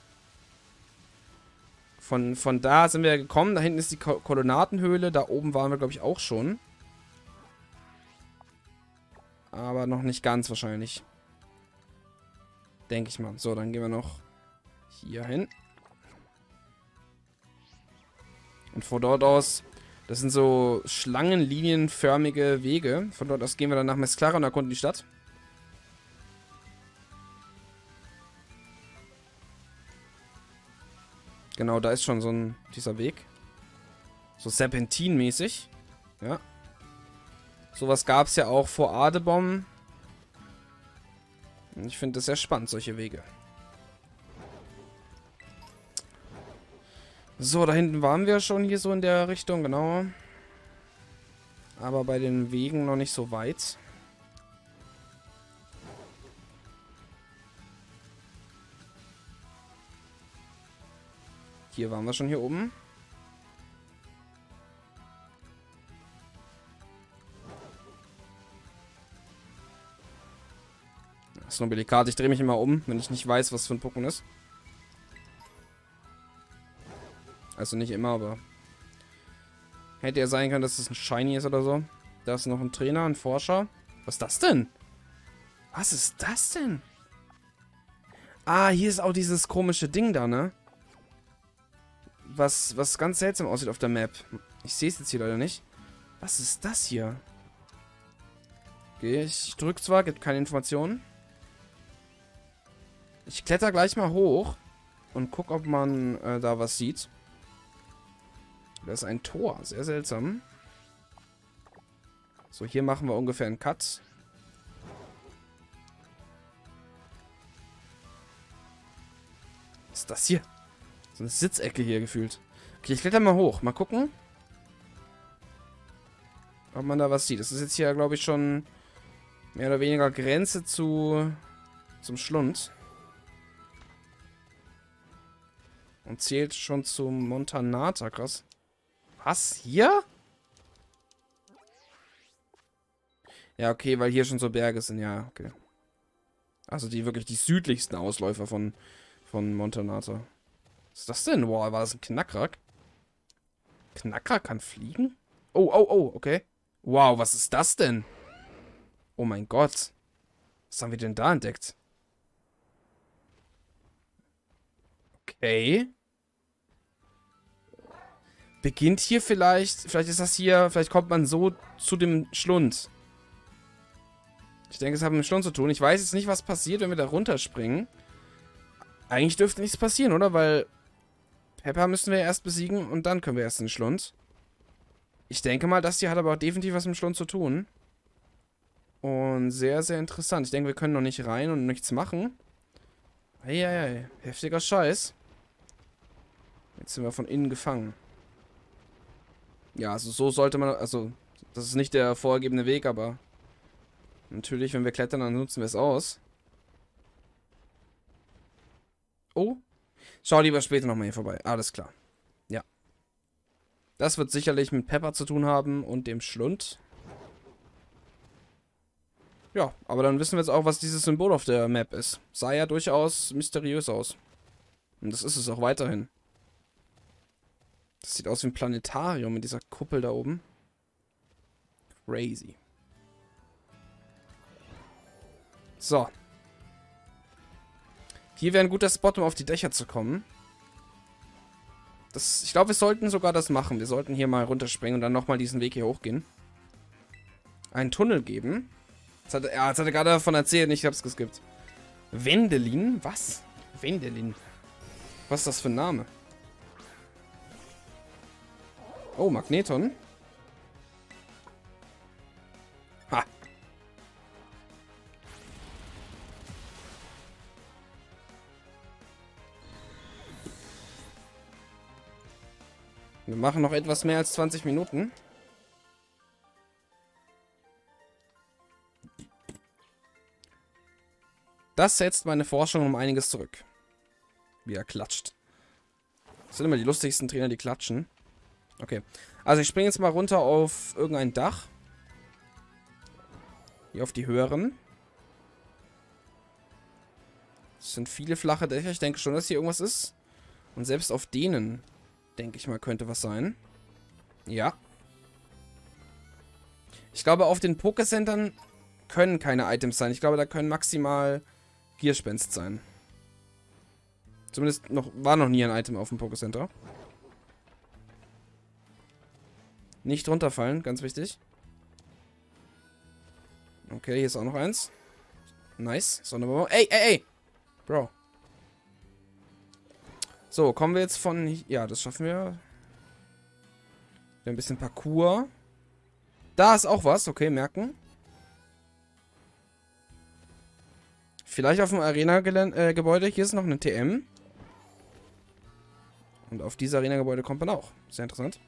Von da sind wir gekommen. Da hinten ist die Kolonnadenhöhle. Da oben waren wir, glaube ich, auch schon. Aber noch nicht ganz wahrscheinlich. Denke ich mal. So, dann gehen wir noch hier hin. Und von dort aus, das sind so schlangenlinienförmige Wege. Von dort aus gehen wir dann nach Mesclara und erkunden die Stadt. Genau, da ist schon so dieser Weg. So Serpentin-mäßig. Ja. Sowas gab es ja auch vor Adebom. Und ich finde das sehr spannend, solche Wege. So, da hinten waren wir schon hier so in der Richtung, genau. Aber bei den Wegen noch nicht so weit. Hier waren wir schon hier oben. Das ist nur delikat. Ich drehe mich immer um, wenn ich nicht weiß, was für ein Pokémon ist. Also nicht immer, aber... Hätte ja sein können, dass es ein Shiny ist oder so. Da ist noch ein Trainer, ein Forscher. Was ist das denn? Was ist das denn? Ah, hier ist auch dieses komische Ding da, ne? Was ganz seltsam aussieht auf der Map. Ich sehe es jetzt hier leider nicht. Was ist das hier? Okay, ich drücke zwar, gibt keine Informationen. Ich kletter gleich mal hoch und guck, ob man da was sieht. Das ist ein Tor, sehr seltsam. So, hier machen wir ungefähr einen Cut. Was ist das hier? So eine Sitzecke hier gefühlt. Okay, ich kletter mal hoch. Mal gucken, ob man da was sieht. Das ist jetzt hier, glaube ich, schon mehr oder weniger Grenze zum Schlund. Und zählt schon zum Montanata, krass. Was? Hier? Ja, okay, weil hier schon so Berge sind, ja, okay. Also wirklich die südlichsten Ausläufer von Montanata. Was ist das denn? Wow, war das ein Knackrack? Knackrack kann fliegen? Oh, oh, oh, okay. Wow, was ist das denn? Oh mein Gott. Was haben wir denn da entdeckt? Okay. Beginnt hier vielleicht ist das hier, vielleicht kommt man so zu dem Schlund. Ich denke, es hat mit dem Schlund zu tun. Ich weiß jetzt nicht, was passiert, wenn wir da runterspringen. Eigentlich dürfte nichts passieren, oder? Weil Pepper müssen wir erst besiegen und dann können wir erst in den Schlund. Ich denke mal, das hier hat aber auch definitiv was mit dem Schlund zu tun. Und sehr, sehr interessant. Ich denke, wir können noch nicht rein und nichts machen. Eieiei, heftiger Scheiß. Jetzt sind wir von innen gefangen. Ja, also so sollte man, also das ist nicht der vorgegebene Weg, aber natürlich, wenn wir klettern, dann nutzen wir es aus. Oh, schau lieber später nochmal hier vorbei. Alles klar. Ja. Das wird sicherlich mit Pepper zu tun haben und dem Schlund. Ja, aber dann wissen wir jetzt auch, was dieses Symbol auf der Map ist. Sah ja durchaus mysteriös aus. Und das ist es auch weiterhin. Das sieht aus wie ein Planetarium mit dieser Kuppel da oben. Crazy. So. Hier wäre ein guter Spot, um auf die Dächer zu kommen. Ich glaube, wir sollten sogar das machen. Wir sollten hier mal runterspringen und dann nochmal diesen Weg hier hochgehen. Einen Tunnel geben. Jetzt hat er gerade davon erzählt, ich hab's geskippt. Wendelin? Was? Wendelin. Was ist das für ein Name? Oh, Magneton. Ha. Wir machen noch etwas mehr als 20 Minuten. Das setzt meine Forschung um einiges zurück. Wie er klatscht. Das sind immer die lustigsten Trainer, die klatschen. Okay. Also ich springe jetzt mal runter auf irgendein Dach. Hier auf die höheren. Das sind viele flache Dächer. Ich denke schon, dass hier irgendwas ist. Und selbst auf denen, denke ich mal, könnte was sein. Ja. Ich glaube, auf den Pokécentern können keine Items sein. Ich glaube, da können maximal Gierspenst sein. Zumindest war noch nie ein Item auf dem Pokécenter. Nicht runterfallen, ganz wichtig. Okay, hier ist auch noch eins. Nice. Sonderbombe. Ey, ey, ey! Bro. So, kommen wir jetzt von... Ja, das schaffen wir. Ein bisschen Parcours. Da ist auch was. Okay, merken. Vielleicht auf dem Arena-Gebäude. Hier ist noch eine TM. Und auf dieses Arena-Gebäude kommt man auch. Sehr interessant.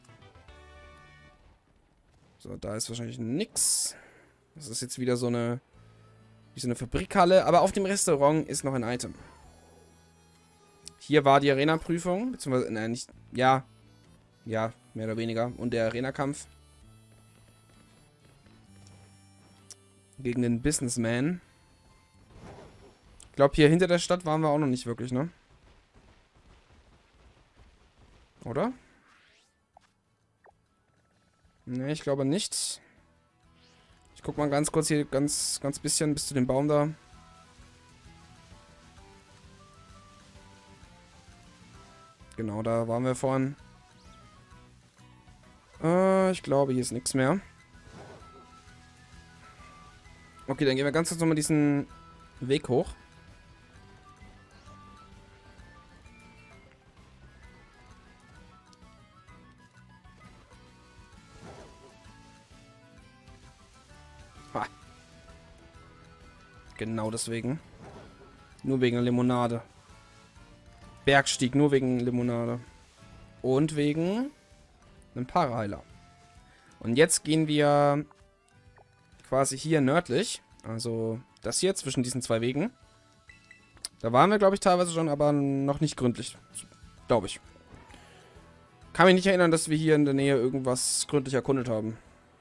So, da ist wahrscheinlich nix. Das ist jetzt wieder so eine... Wie so eine Fabrikhalle. Aber auf dem Restaurant ist noch ein Item. Hier war die Arena-Prüfung. Beziehungsweise, nein, nicht... Ja. Ja, mehr oder weniger. Und der Arena-Kampf. Gegen den Businessman. Ich glaube, hier hinter der Stadt waren wir auch noch nicht wirklich, ne? Oder? Ne, ich glaube nicht. Ich guck mal ganz kurz hier, ganz bisschen bis zu dem Baum da. Genau, da waren wir vorhin. Ich glaube, hier ist nichts mehr. Okay, dann gehen wir ganz kurz nochmal diesen Weg hoch. Ha. Genau deswegen. Nur wegen Limonade. Bergstieg, nur wegen Limonade. Und wegen einem Paraheiler. Und jetzt gehen wir quasi hier nördlich. Also das hier zwischen diesen zwei Wegen. Da waren wir, glaube ich, teilweise schon, aber noch nicht gründlich. Glaube ich. Kann mich nicht erinnern, dass wir hier in der Nähe irgendwas gründlich erkundet haben.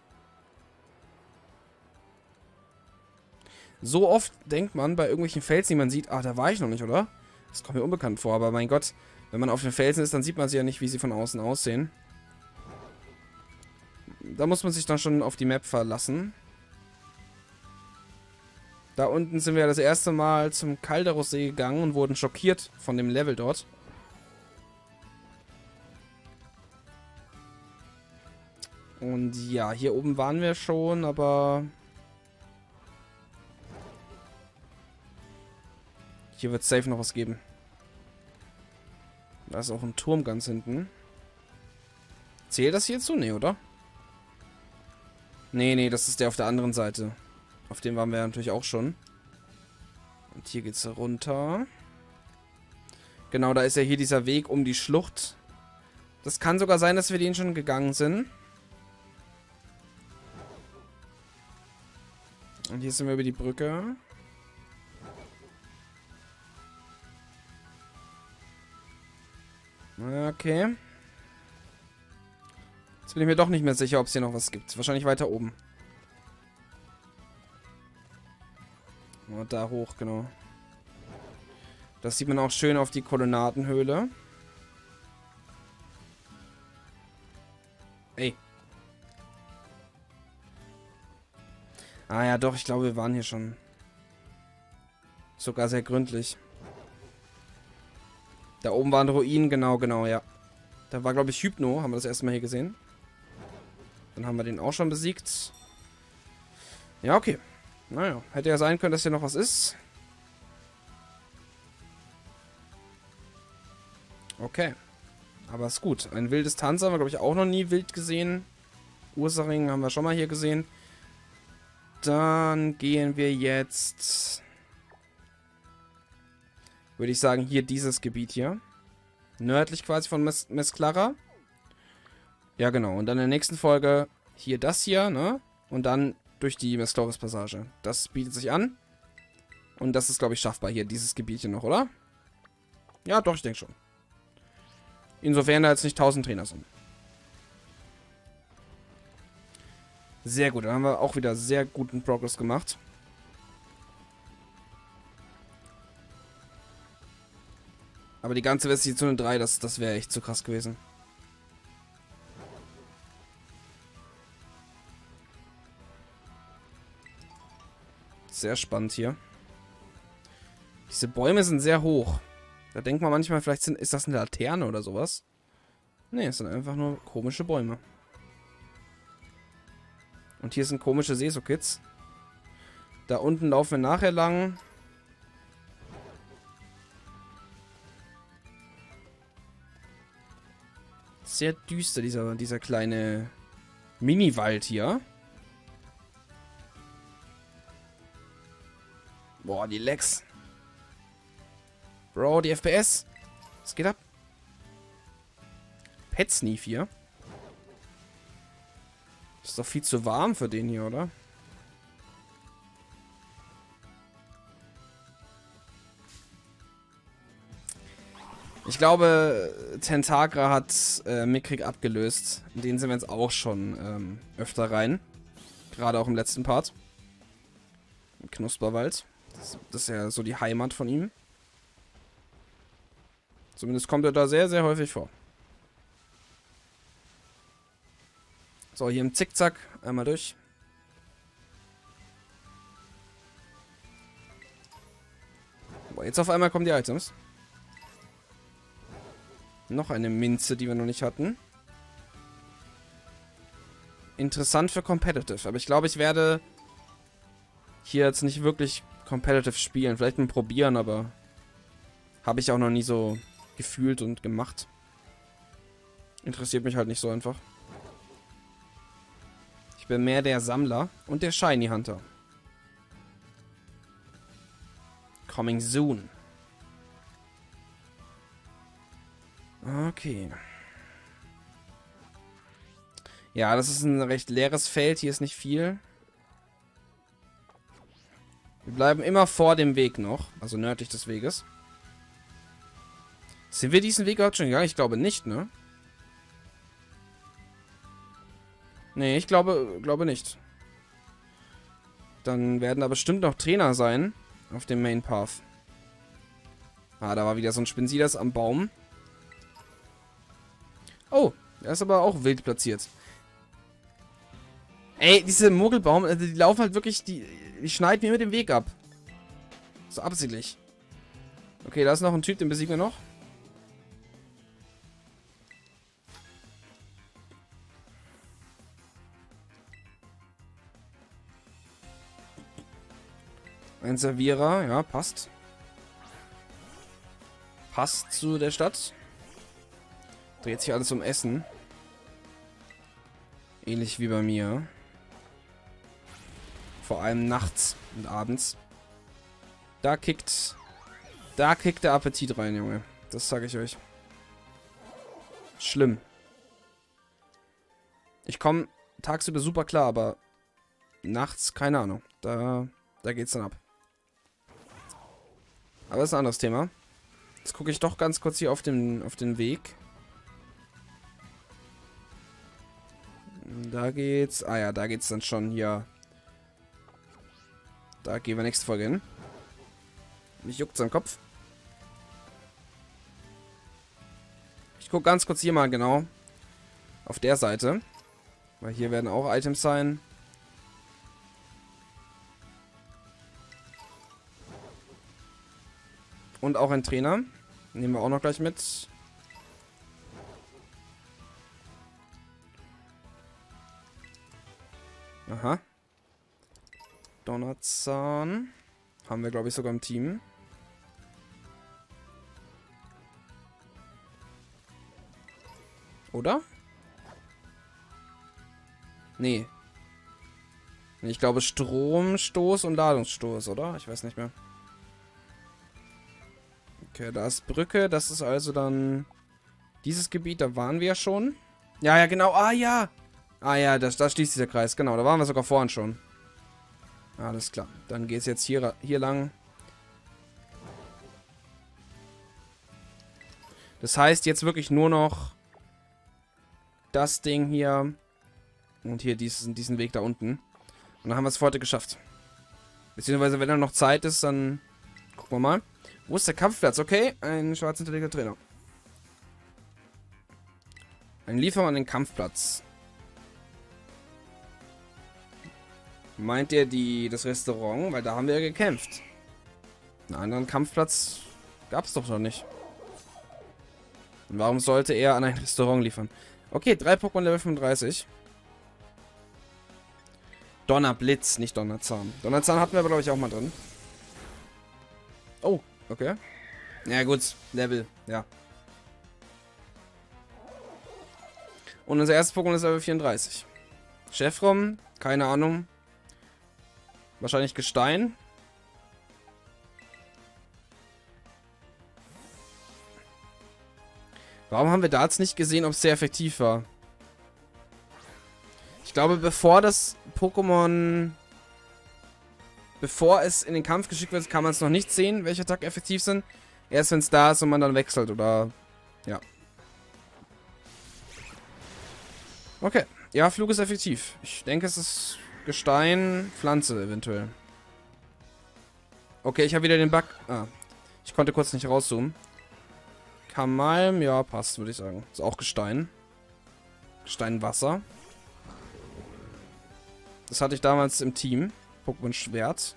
So oft denkt man bei irgendwelchen Felsen, die man sieht, da war ich noch nicht, oder? Das kommt mir unbekannt vor, aber mein Gott, wenn man auf den Felsen ist, dann sieht man sie ja nicht, wie sie von außen aussehen. Da muss man sich dann schon auf die Map verlassen. Da unten sind wir das erste Mal zum Calderos-See gegangen und wurden schockiert von dem Level dort. Und ja, hier oben waren wir schon, aber... Hier wird es safe noch was geben. Da ist auch ein Turm ganz hinten. Zählt das hier zu? Nee, oder? Nee, das ist der auf der anderen Seite. Auf dem waren wir natürlich auch schon. Und hier geht's runter. Genau, da ist ja hier dieser Weg um die Schlucht. Das kann sogar sein, dass wir den schon gegangen sind. Und hier sind wir über die Brücke. Okay. Jetzt bin ich mir doch nicht mehr sicher, ob es hier noch was gibt. Wahrscheinlich weiter oben. Und da hoch, genau. Das sieht man auch schön auf die Kolonnadenhöhle. Ey. Ah ja, doch, ich glaube, wir waren hier schon. Sogar sehr gründlich. Da oben waren Ruinen, genau, ja. Da war, glaube ich, Hypno, haben wir das erste Mal hier gesehen. Dann haben wir den auch schon besiegt. Ja, okay. Naja, hätte ja sein können, dass hier noch was ist. Okay. Aber ist gut. Ein wildes Tanz haben wir, glaube ich, auch noch nie wild gesehen. Ursaring haben wir schon mal hier gesehen. Dann gehen wir jetzt... Würde ich sagen, hier dieses Gebiet hier. Nördlich quasi von Mesclara. Ja, genau. Und dann in der nächsten Folge hier das hier, ne? Und dann durch die Mesclaris-Passage. Das bietet sich an. Und das ist, glaube ich, schaffbar hier, dieses Gebiet hier noch, oder? Ja, doch, ich denke schon. Insofern da jetzt nicht 1000 Trainer sind. Sehr gut, dann haben wir auch wieder sehr guten Progress gemacht. Aber die ganze Investition in 3, das wäre echt zu krass gewesen. Sehr spannend hier. Diese Bäume sind sehr hoch. Da denkt man manchmal, vielleicht ist das eine Laterne oder sowas. Nee, es sind einfach nur komische Bäume. Und hier sind komische Sesokits. Da unten laufen wir nachher lang. Sehr düster, dieser kleine Mini-Wald hier. Boah, die Lags. Bro, die FPS. Was geht ab? Pet Sneef hier. Ist doch viel zu warm für den hier, oder? Ich glaube, Tentagra hat Mikrik abgelöst. In den sind wir jetzt auch schon öfter rein. Gerade auch im letzten Part. Im Knusperwald. Das ist ja so die Heimat von ihm. Zumindest kommt er da sehr, sehr häufig vor. So, hier im Zickzack. Einmal durch. Boah, jetzt auf einmal kommen die Items. Noch eine Minze, die wir noch nicht hatten. Interessant für Competitive. Aber ich glaube, ich werde hier jetzt nicht wirklich Competitive spielen. Vielleicht mal probieren, aber habe ich auch noch nie so gefühlt und gemacht. Interessiert mich halt nicht so einfach. Ich bin mehr der Sammler und der Shiny Hunter. Coming soon. Okay. Ja, das ist ein recht leeres Feld. Hier ist nicht viel. Wir bleiben immer vor dem Weg noch. Also nördlich des Weges. Sind wir diesen Weg überhaupt schon gegangen? Ich glaube nicht, ne? Nee, ich glaube nicht. Dann werden da bestimmt noch Trainer sein auf dem Main Path. Ah, da war wieder so ein Spinsidas am Baum. Oh, der ist aber auch wild platziert. Ey, diese Muggelbaum, die laufen halt wirklich, die schneiden mir mit dem Weg ab. So absichtlich. Okay, da ist noch ein Typ, den besiegen wir noch. Ein Servierer, ja, passt. Passt zu der Stadt. Dreht sich alles um Essen. Ähnlich wie bei mir. Vor allem nachts und abends. Da kickt der Appetit rein, Junge. Das sage ich euch. Schlimm. Ich komme tagsüber super klar, aber nachts, keine Ahnung. Da geht's dann ab. Aber das ist ein anderes Thema. Jetzt gucke ich doch ganz kurz hier auf den Weg. Da geht's. Ah ja, da geht's dann schon hier. Da gehen wir nächste Folge hin. Mich juckt's am Kopf. Ich gucke ganz kurz hier mal genau. Auf der Seite. Weil hier werden auch Items sein. Und auch ein Trainer. Nehmen wir auch noch gleich mit. Aha. Donnerzahn. Haben wir, glaube ich, sogar im Team. Oder? Nee. Ich glaube Stromstoß und Ladungsstoß, oder? Ich weiß nicht mehr. Okay, da ist Brücke. Das ist also dann dieses Gebiet. Da waren wir ja schon. Ja, ja, genau. Ah, ja. Ah, ja, da schließt dieser Kreis. Genau, da waren wir sogar vorhin schon. Alles klar. Dann geht es jetzt hier lang. Das heißt jetzt wirklich nur noch das Ding hier und hier diesen Weg da unten. Und dann haben wir es für heute geschafft. Beziehungsweise, wenn da noch Zeit ist, dann gucken wir mal. Wo ist der Kampfplatz? Okay, ein schwarz hinterlegter Trainer. Ein Lieferung an den Kampfplatz. Meint ihr das Restaurant? Weil da haben wir ja gekämpft. Einen anderen Kampfplatz gab es doch noch nicht. Und warum sollte er an ein Restaurant liefern? Okay, 3 Pokémon Level 35. Donnerblitz, nicht Donnerzahn. Donnerzahn hatten wir aber, glaube ich, auch mal drin. Oh, okay. Ja gut, Level, ja. Und unser erstes Pokémon ist Level 34. Chefrom, keine Ahnung. Wahrscheinlich Gestein. Warum haben wir da jetzt nicht gesehen, ob es sehr effektiv war? Ich glaube, bevor das Pokémon... Bevor es in den Kampf geschickt wird, kann man es noch nicht sehen, welche Attacken effektiv sind. Erst wenn es da ist und man dann wechselt, oder... Ja. Okay. Ja, Flug ist effektiv. Ich denke, es ist Gestein, Pflanze eventuell. Okay, ich habe wieder den Bug... Ah. Ich konnte kurz nicht rauszoomen. Kamalm, ja, passt, würde ich sagen. Ist auch Gestein. Gesteinwasser. Das hatte ich damals im Team. Pokémon Schwert.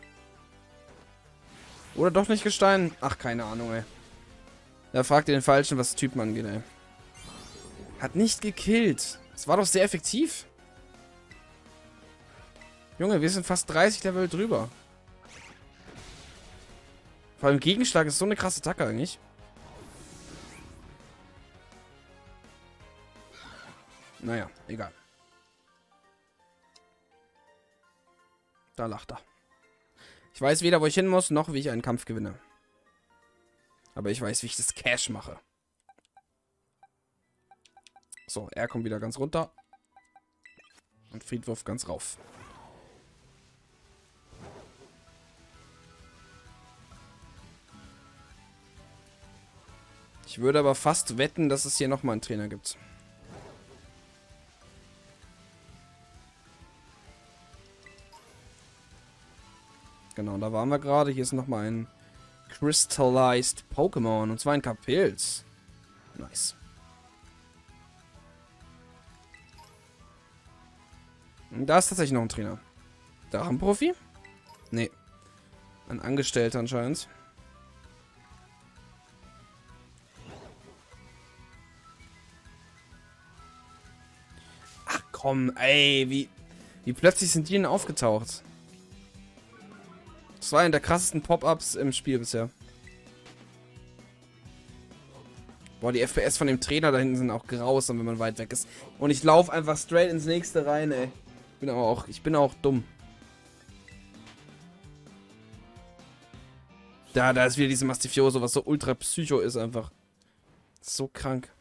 Oder doch nicht Gestein? Ach, keine Ahnung, ey. Da fragt ihr den Falschen, was Typen angeht, ey. Hat nicht gekillt. Das war doch sehr effektiv. Junge, wir sind fast 30 Level drüber. Vor allem Gegenschlag ist so eine krasse Attacke eigentlich. Naja, egal. Da lacht er. Ich weiß weder, wo ich hin muss, noch wie ich einen Kampf gewinne. Aber ich weiß, wie ich das Cash mache. So, er kommt wieder ganz runter. Und Friedwurf ganz rauf. Ich würde aber fast wetten, dass es hier nochmal einen Trainer gibt. Genau, da waren wir gerade. Hier ist nochmal ein Crystallized Pokémon. Und zwar ein Kapilz. Nice. Und da ist tatsächlich noch ein Trainer. Da ein Profi? Nee. Ein Angestellter anscheinend. Ach komm, ey, wie plötzlich sind die denn aufgetaucht? Das war einer der krassesten Pop-Ups im Spiel bisher. Boah, die FPS von dem Trainer da hinten sind auch grausam, wenn man weit weg ist. Und ich laufe einfach straight ins nächste rein, ey. Ich bin auch dumm. Da ist wieder diese Mastifioso, was so ultra psycho ist einfach. So krank.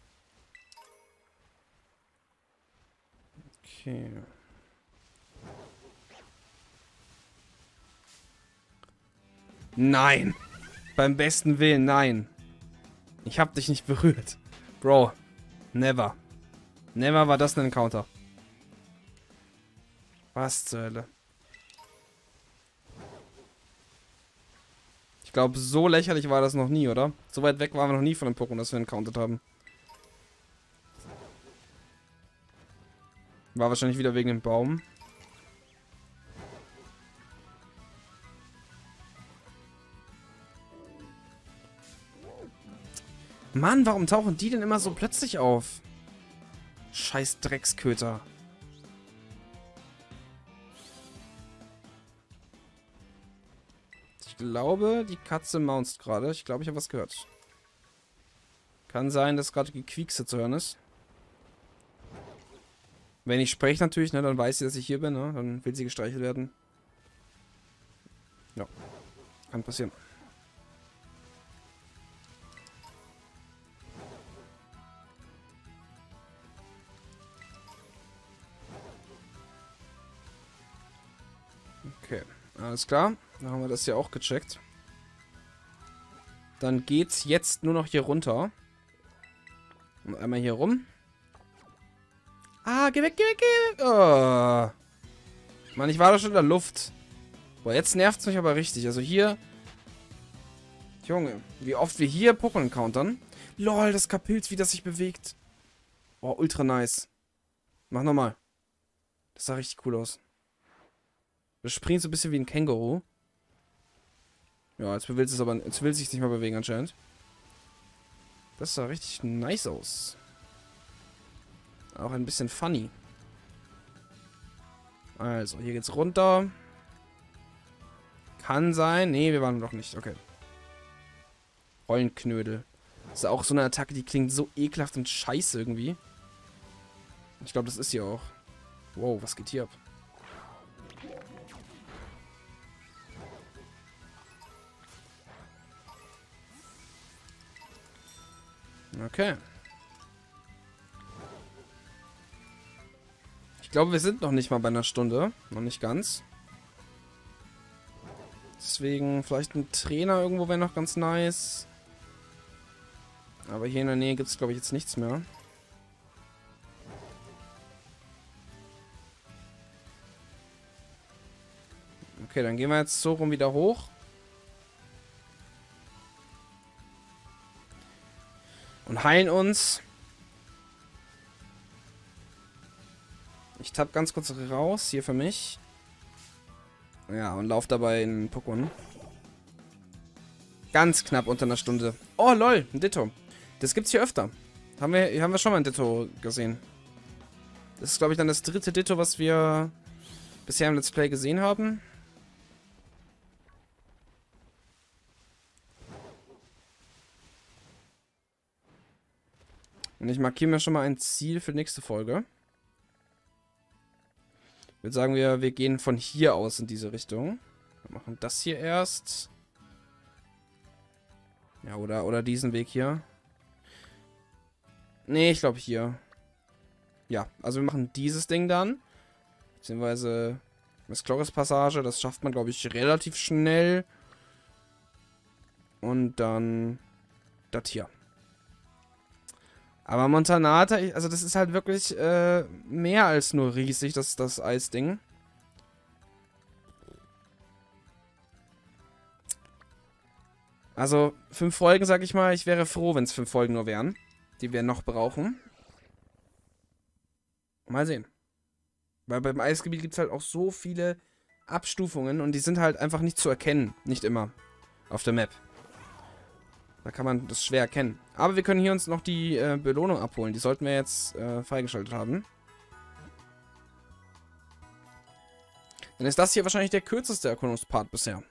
Okay. Nein. Beim besten Willen, nein. Ich hab dich nicht berührt. Bro. Never. Never war das ein Encounter. Was zur Hölle? Ich glaube, so lächerlich war das noch nie, oder? So weit weg waren wir noch nie von dem Pokémon, das wir encountered haben. War wahrscheinlich wieder wegen dem Baum. Mann, warum tauchen die denn immer so plötzlich auf? Scheiß Drecksköter. Ich glaube, die Katze maunzt gerade. Ich glaube, ich habe was gehört. Kann sein, dass gerade Gequiekse zu hören ist. Wenn ich spreche natürlich, ne, dann weiß sie, dass ich hier bin, ne? Dann will sie gestreichelt werden. Ja. Kann passieren. Okay, alles klar. Dann haben wir das hier auch gecheckt. Dann geht's jetzt nur noch hier runter. Und einmal hier rum. Ah, geh weg, geh weg, geh weg. Oh. Mann, ich war doch schon in der Luft. Boah, jetzt nervt's mich aber richtig. Also hier... Junge, wie oft wir hier Pokémon countern. Lol, das Kapilz, wie das sich bewegt. Oh, ultra nice. Mach nochmal. Das sah richtig cool aus. Das springt so ein bisschen wie ein Känguru. Ja, jetzt will es aber... Jetzt will es sich nicht mehr bewegen anscheinend. Das sah richtig nice aus. Auch ein bisschen funny. Also, hier geht's runter. Kann sein. Nee, wir waren noch nicht. Okay. Rollenknödel. Das ist auch so eine Attacke, die klingt so ekelhaft und scheiße irgendwie. Ich glaube, das ist sie auch. Wow, was geht hier ab? Okay. Ich glaube, wir sind noch nicht mal bei einer Stunde. Noch nicht ganz. Deswegen vielleicht ein Trainer irgendwo wäre noch ganz nice. Aber hier in der Nähe gibt es, glaube ich, jetzt nichts mehr. Okay, dann gehen wir jetzt so rum wieder hoch. Und heilen uns. Ich tapp ganz kurz raus, hier für mich. Ja, und lauf dabei in Pokémon. Ganz knapp unter einer Stunde. Oh, lol, ein Ditto. Das gibt's hier öfter. Haben wir schon mal ein Ditto gesehen. Das ist, glaube ich, dann das dritte Ditto, was wir bisher im Let's Play gesehen haben. Und ich markiere mir schon mal ein Ziel für die nächste Folge. Ich würde sagen, wir gehen von hier aus in diese Richtung. Wir machen das hier erst. Ja, oder diesen Weg hier. Nee, ich glaube hier. Ja, also wir machen dieses Ding dann. Beziehungsweise Miss Cloris Passage. Das schafft man, glaube ich, relativ schnell. Und dann das hier. Aber Montanata, also das ist halt wirklich mehr als nur riesig, das Eisding. Also 5 Folgen, sag ich mal. Ich wäre froh, wenn es 5 Folgen nur wären, die wir noch brauchen. Mal sehen. Weil beim Eisgebiet gibt es halt auch so viele Abstufungen und die sind halt einfach nicht zu erkennen. Nicht immer. Auf der Map. Da kann man das schwer erkennen. Aber wir können hier uns noch die Belohnung abholen. Die sollten wir jetzt freigeschaltet haben. Dann ist das hier wahrscheinlich der kürzeste Erkundungspart bisher.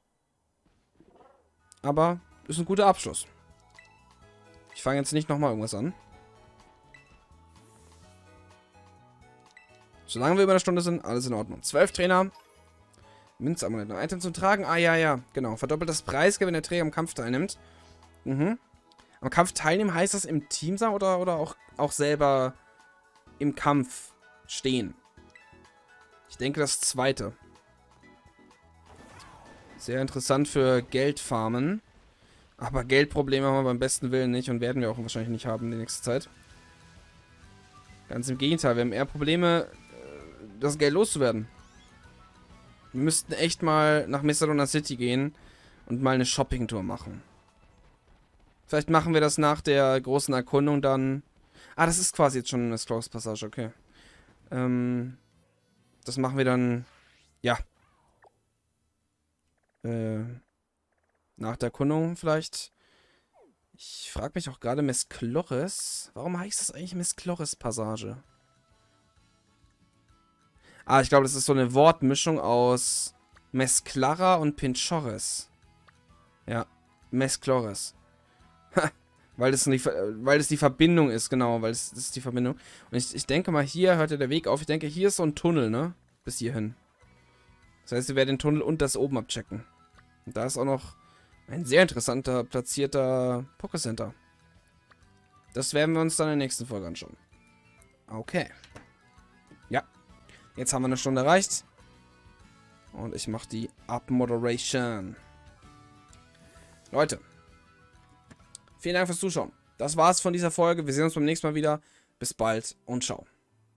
Aber ist ein guter Abschluss. Ich fange jetzt nicht nochmal irgendwas an. Solange wir über eine Stunde sind, alles in Ordnung. 12 Trainer. Münzamulett. Noch Item zum Tragen. Ah, ja, ja. Genau. Verdoppelt das Preisgeld, wenn der Träger am Kampf teilnimmt. Mhm. Am Kampf teilnehmen heißt das im Team sein oder auch selber im Kampf stehen? Ich denke das zweite. Sehr interessant für Geldfarmen. Aber Geldprobleme haben wir beim besten Willen nicht und werden wir auch wahrscheinlich nicht haben in der nächsten Zeit. Ganz im Gegenteil, wir haben eher Probleme, das Geld loszuwerden. Wir müssten echt mal nach Messalona City gehen und mal eine Shopping-Tour machen. Vielleicht machen wir das nach der großen Erkundung dann. Ah, das ist quasi jetzt schon eine Scrolls Passage, okay. Das machen wir dann, ja. Nach der Erkundung vielleicht. Ich frage mich auch gerade Mesclores. Warum heißt das eigentlich Mesclores Passage? Ah, ich glaube, das ist so eine Wortmischung aus Mesclara und Pinchores. Ja, Mesclores. Weil es die Verbindung ist, genau, weil das ist die Verbindung. Und ich denke mal, hier hört ja der Weg auf. Ich denke, hier ist so ein Tunnel, ne? Bis hierhin. Das heißt, wir werden den Tunnel und das oben abchecken. Und da ist auch noch ein sehr interessanter, platzierter Pokécenter. Das werden wir uns dann in der nächsten Folge anschauen. Okay. Ja. Jetzt haben wir eine Stunde erreicht. Und ich mache die Up-Moderation. Leute. Vielen Dank fürs Zuschauen. Das war's von dieser Folge. Wir sehen uns beim nächsten Mal wieder. Bis bald und ciao.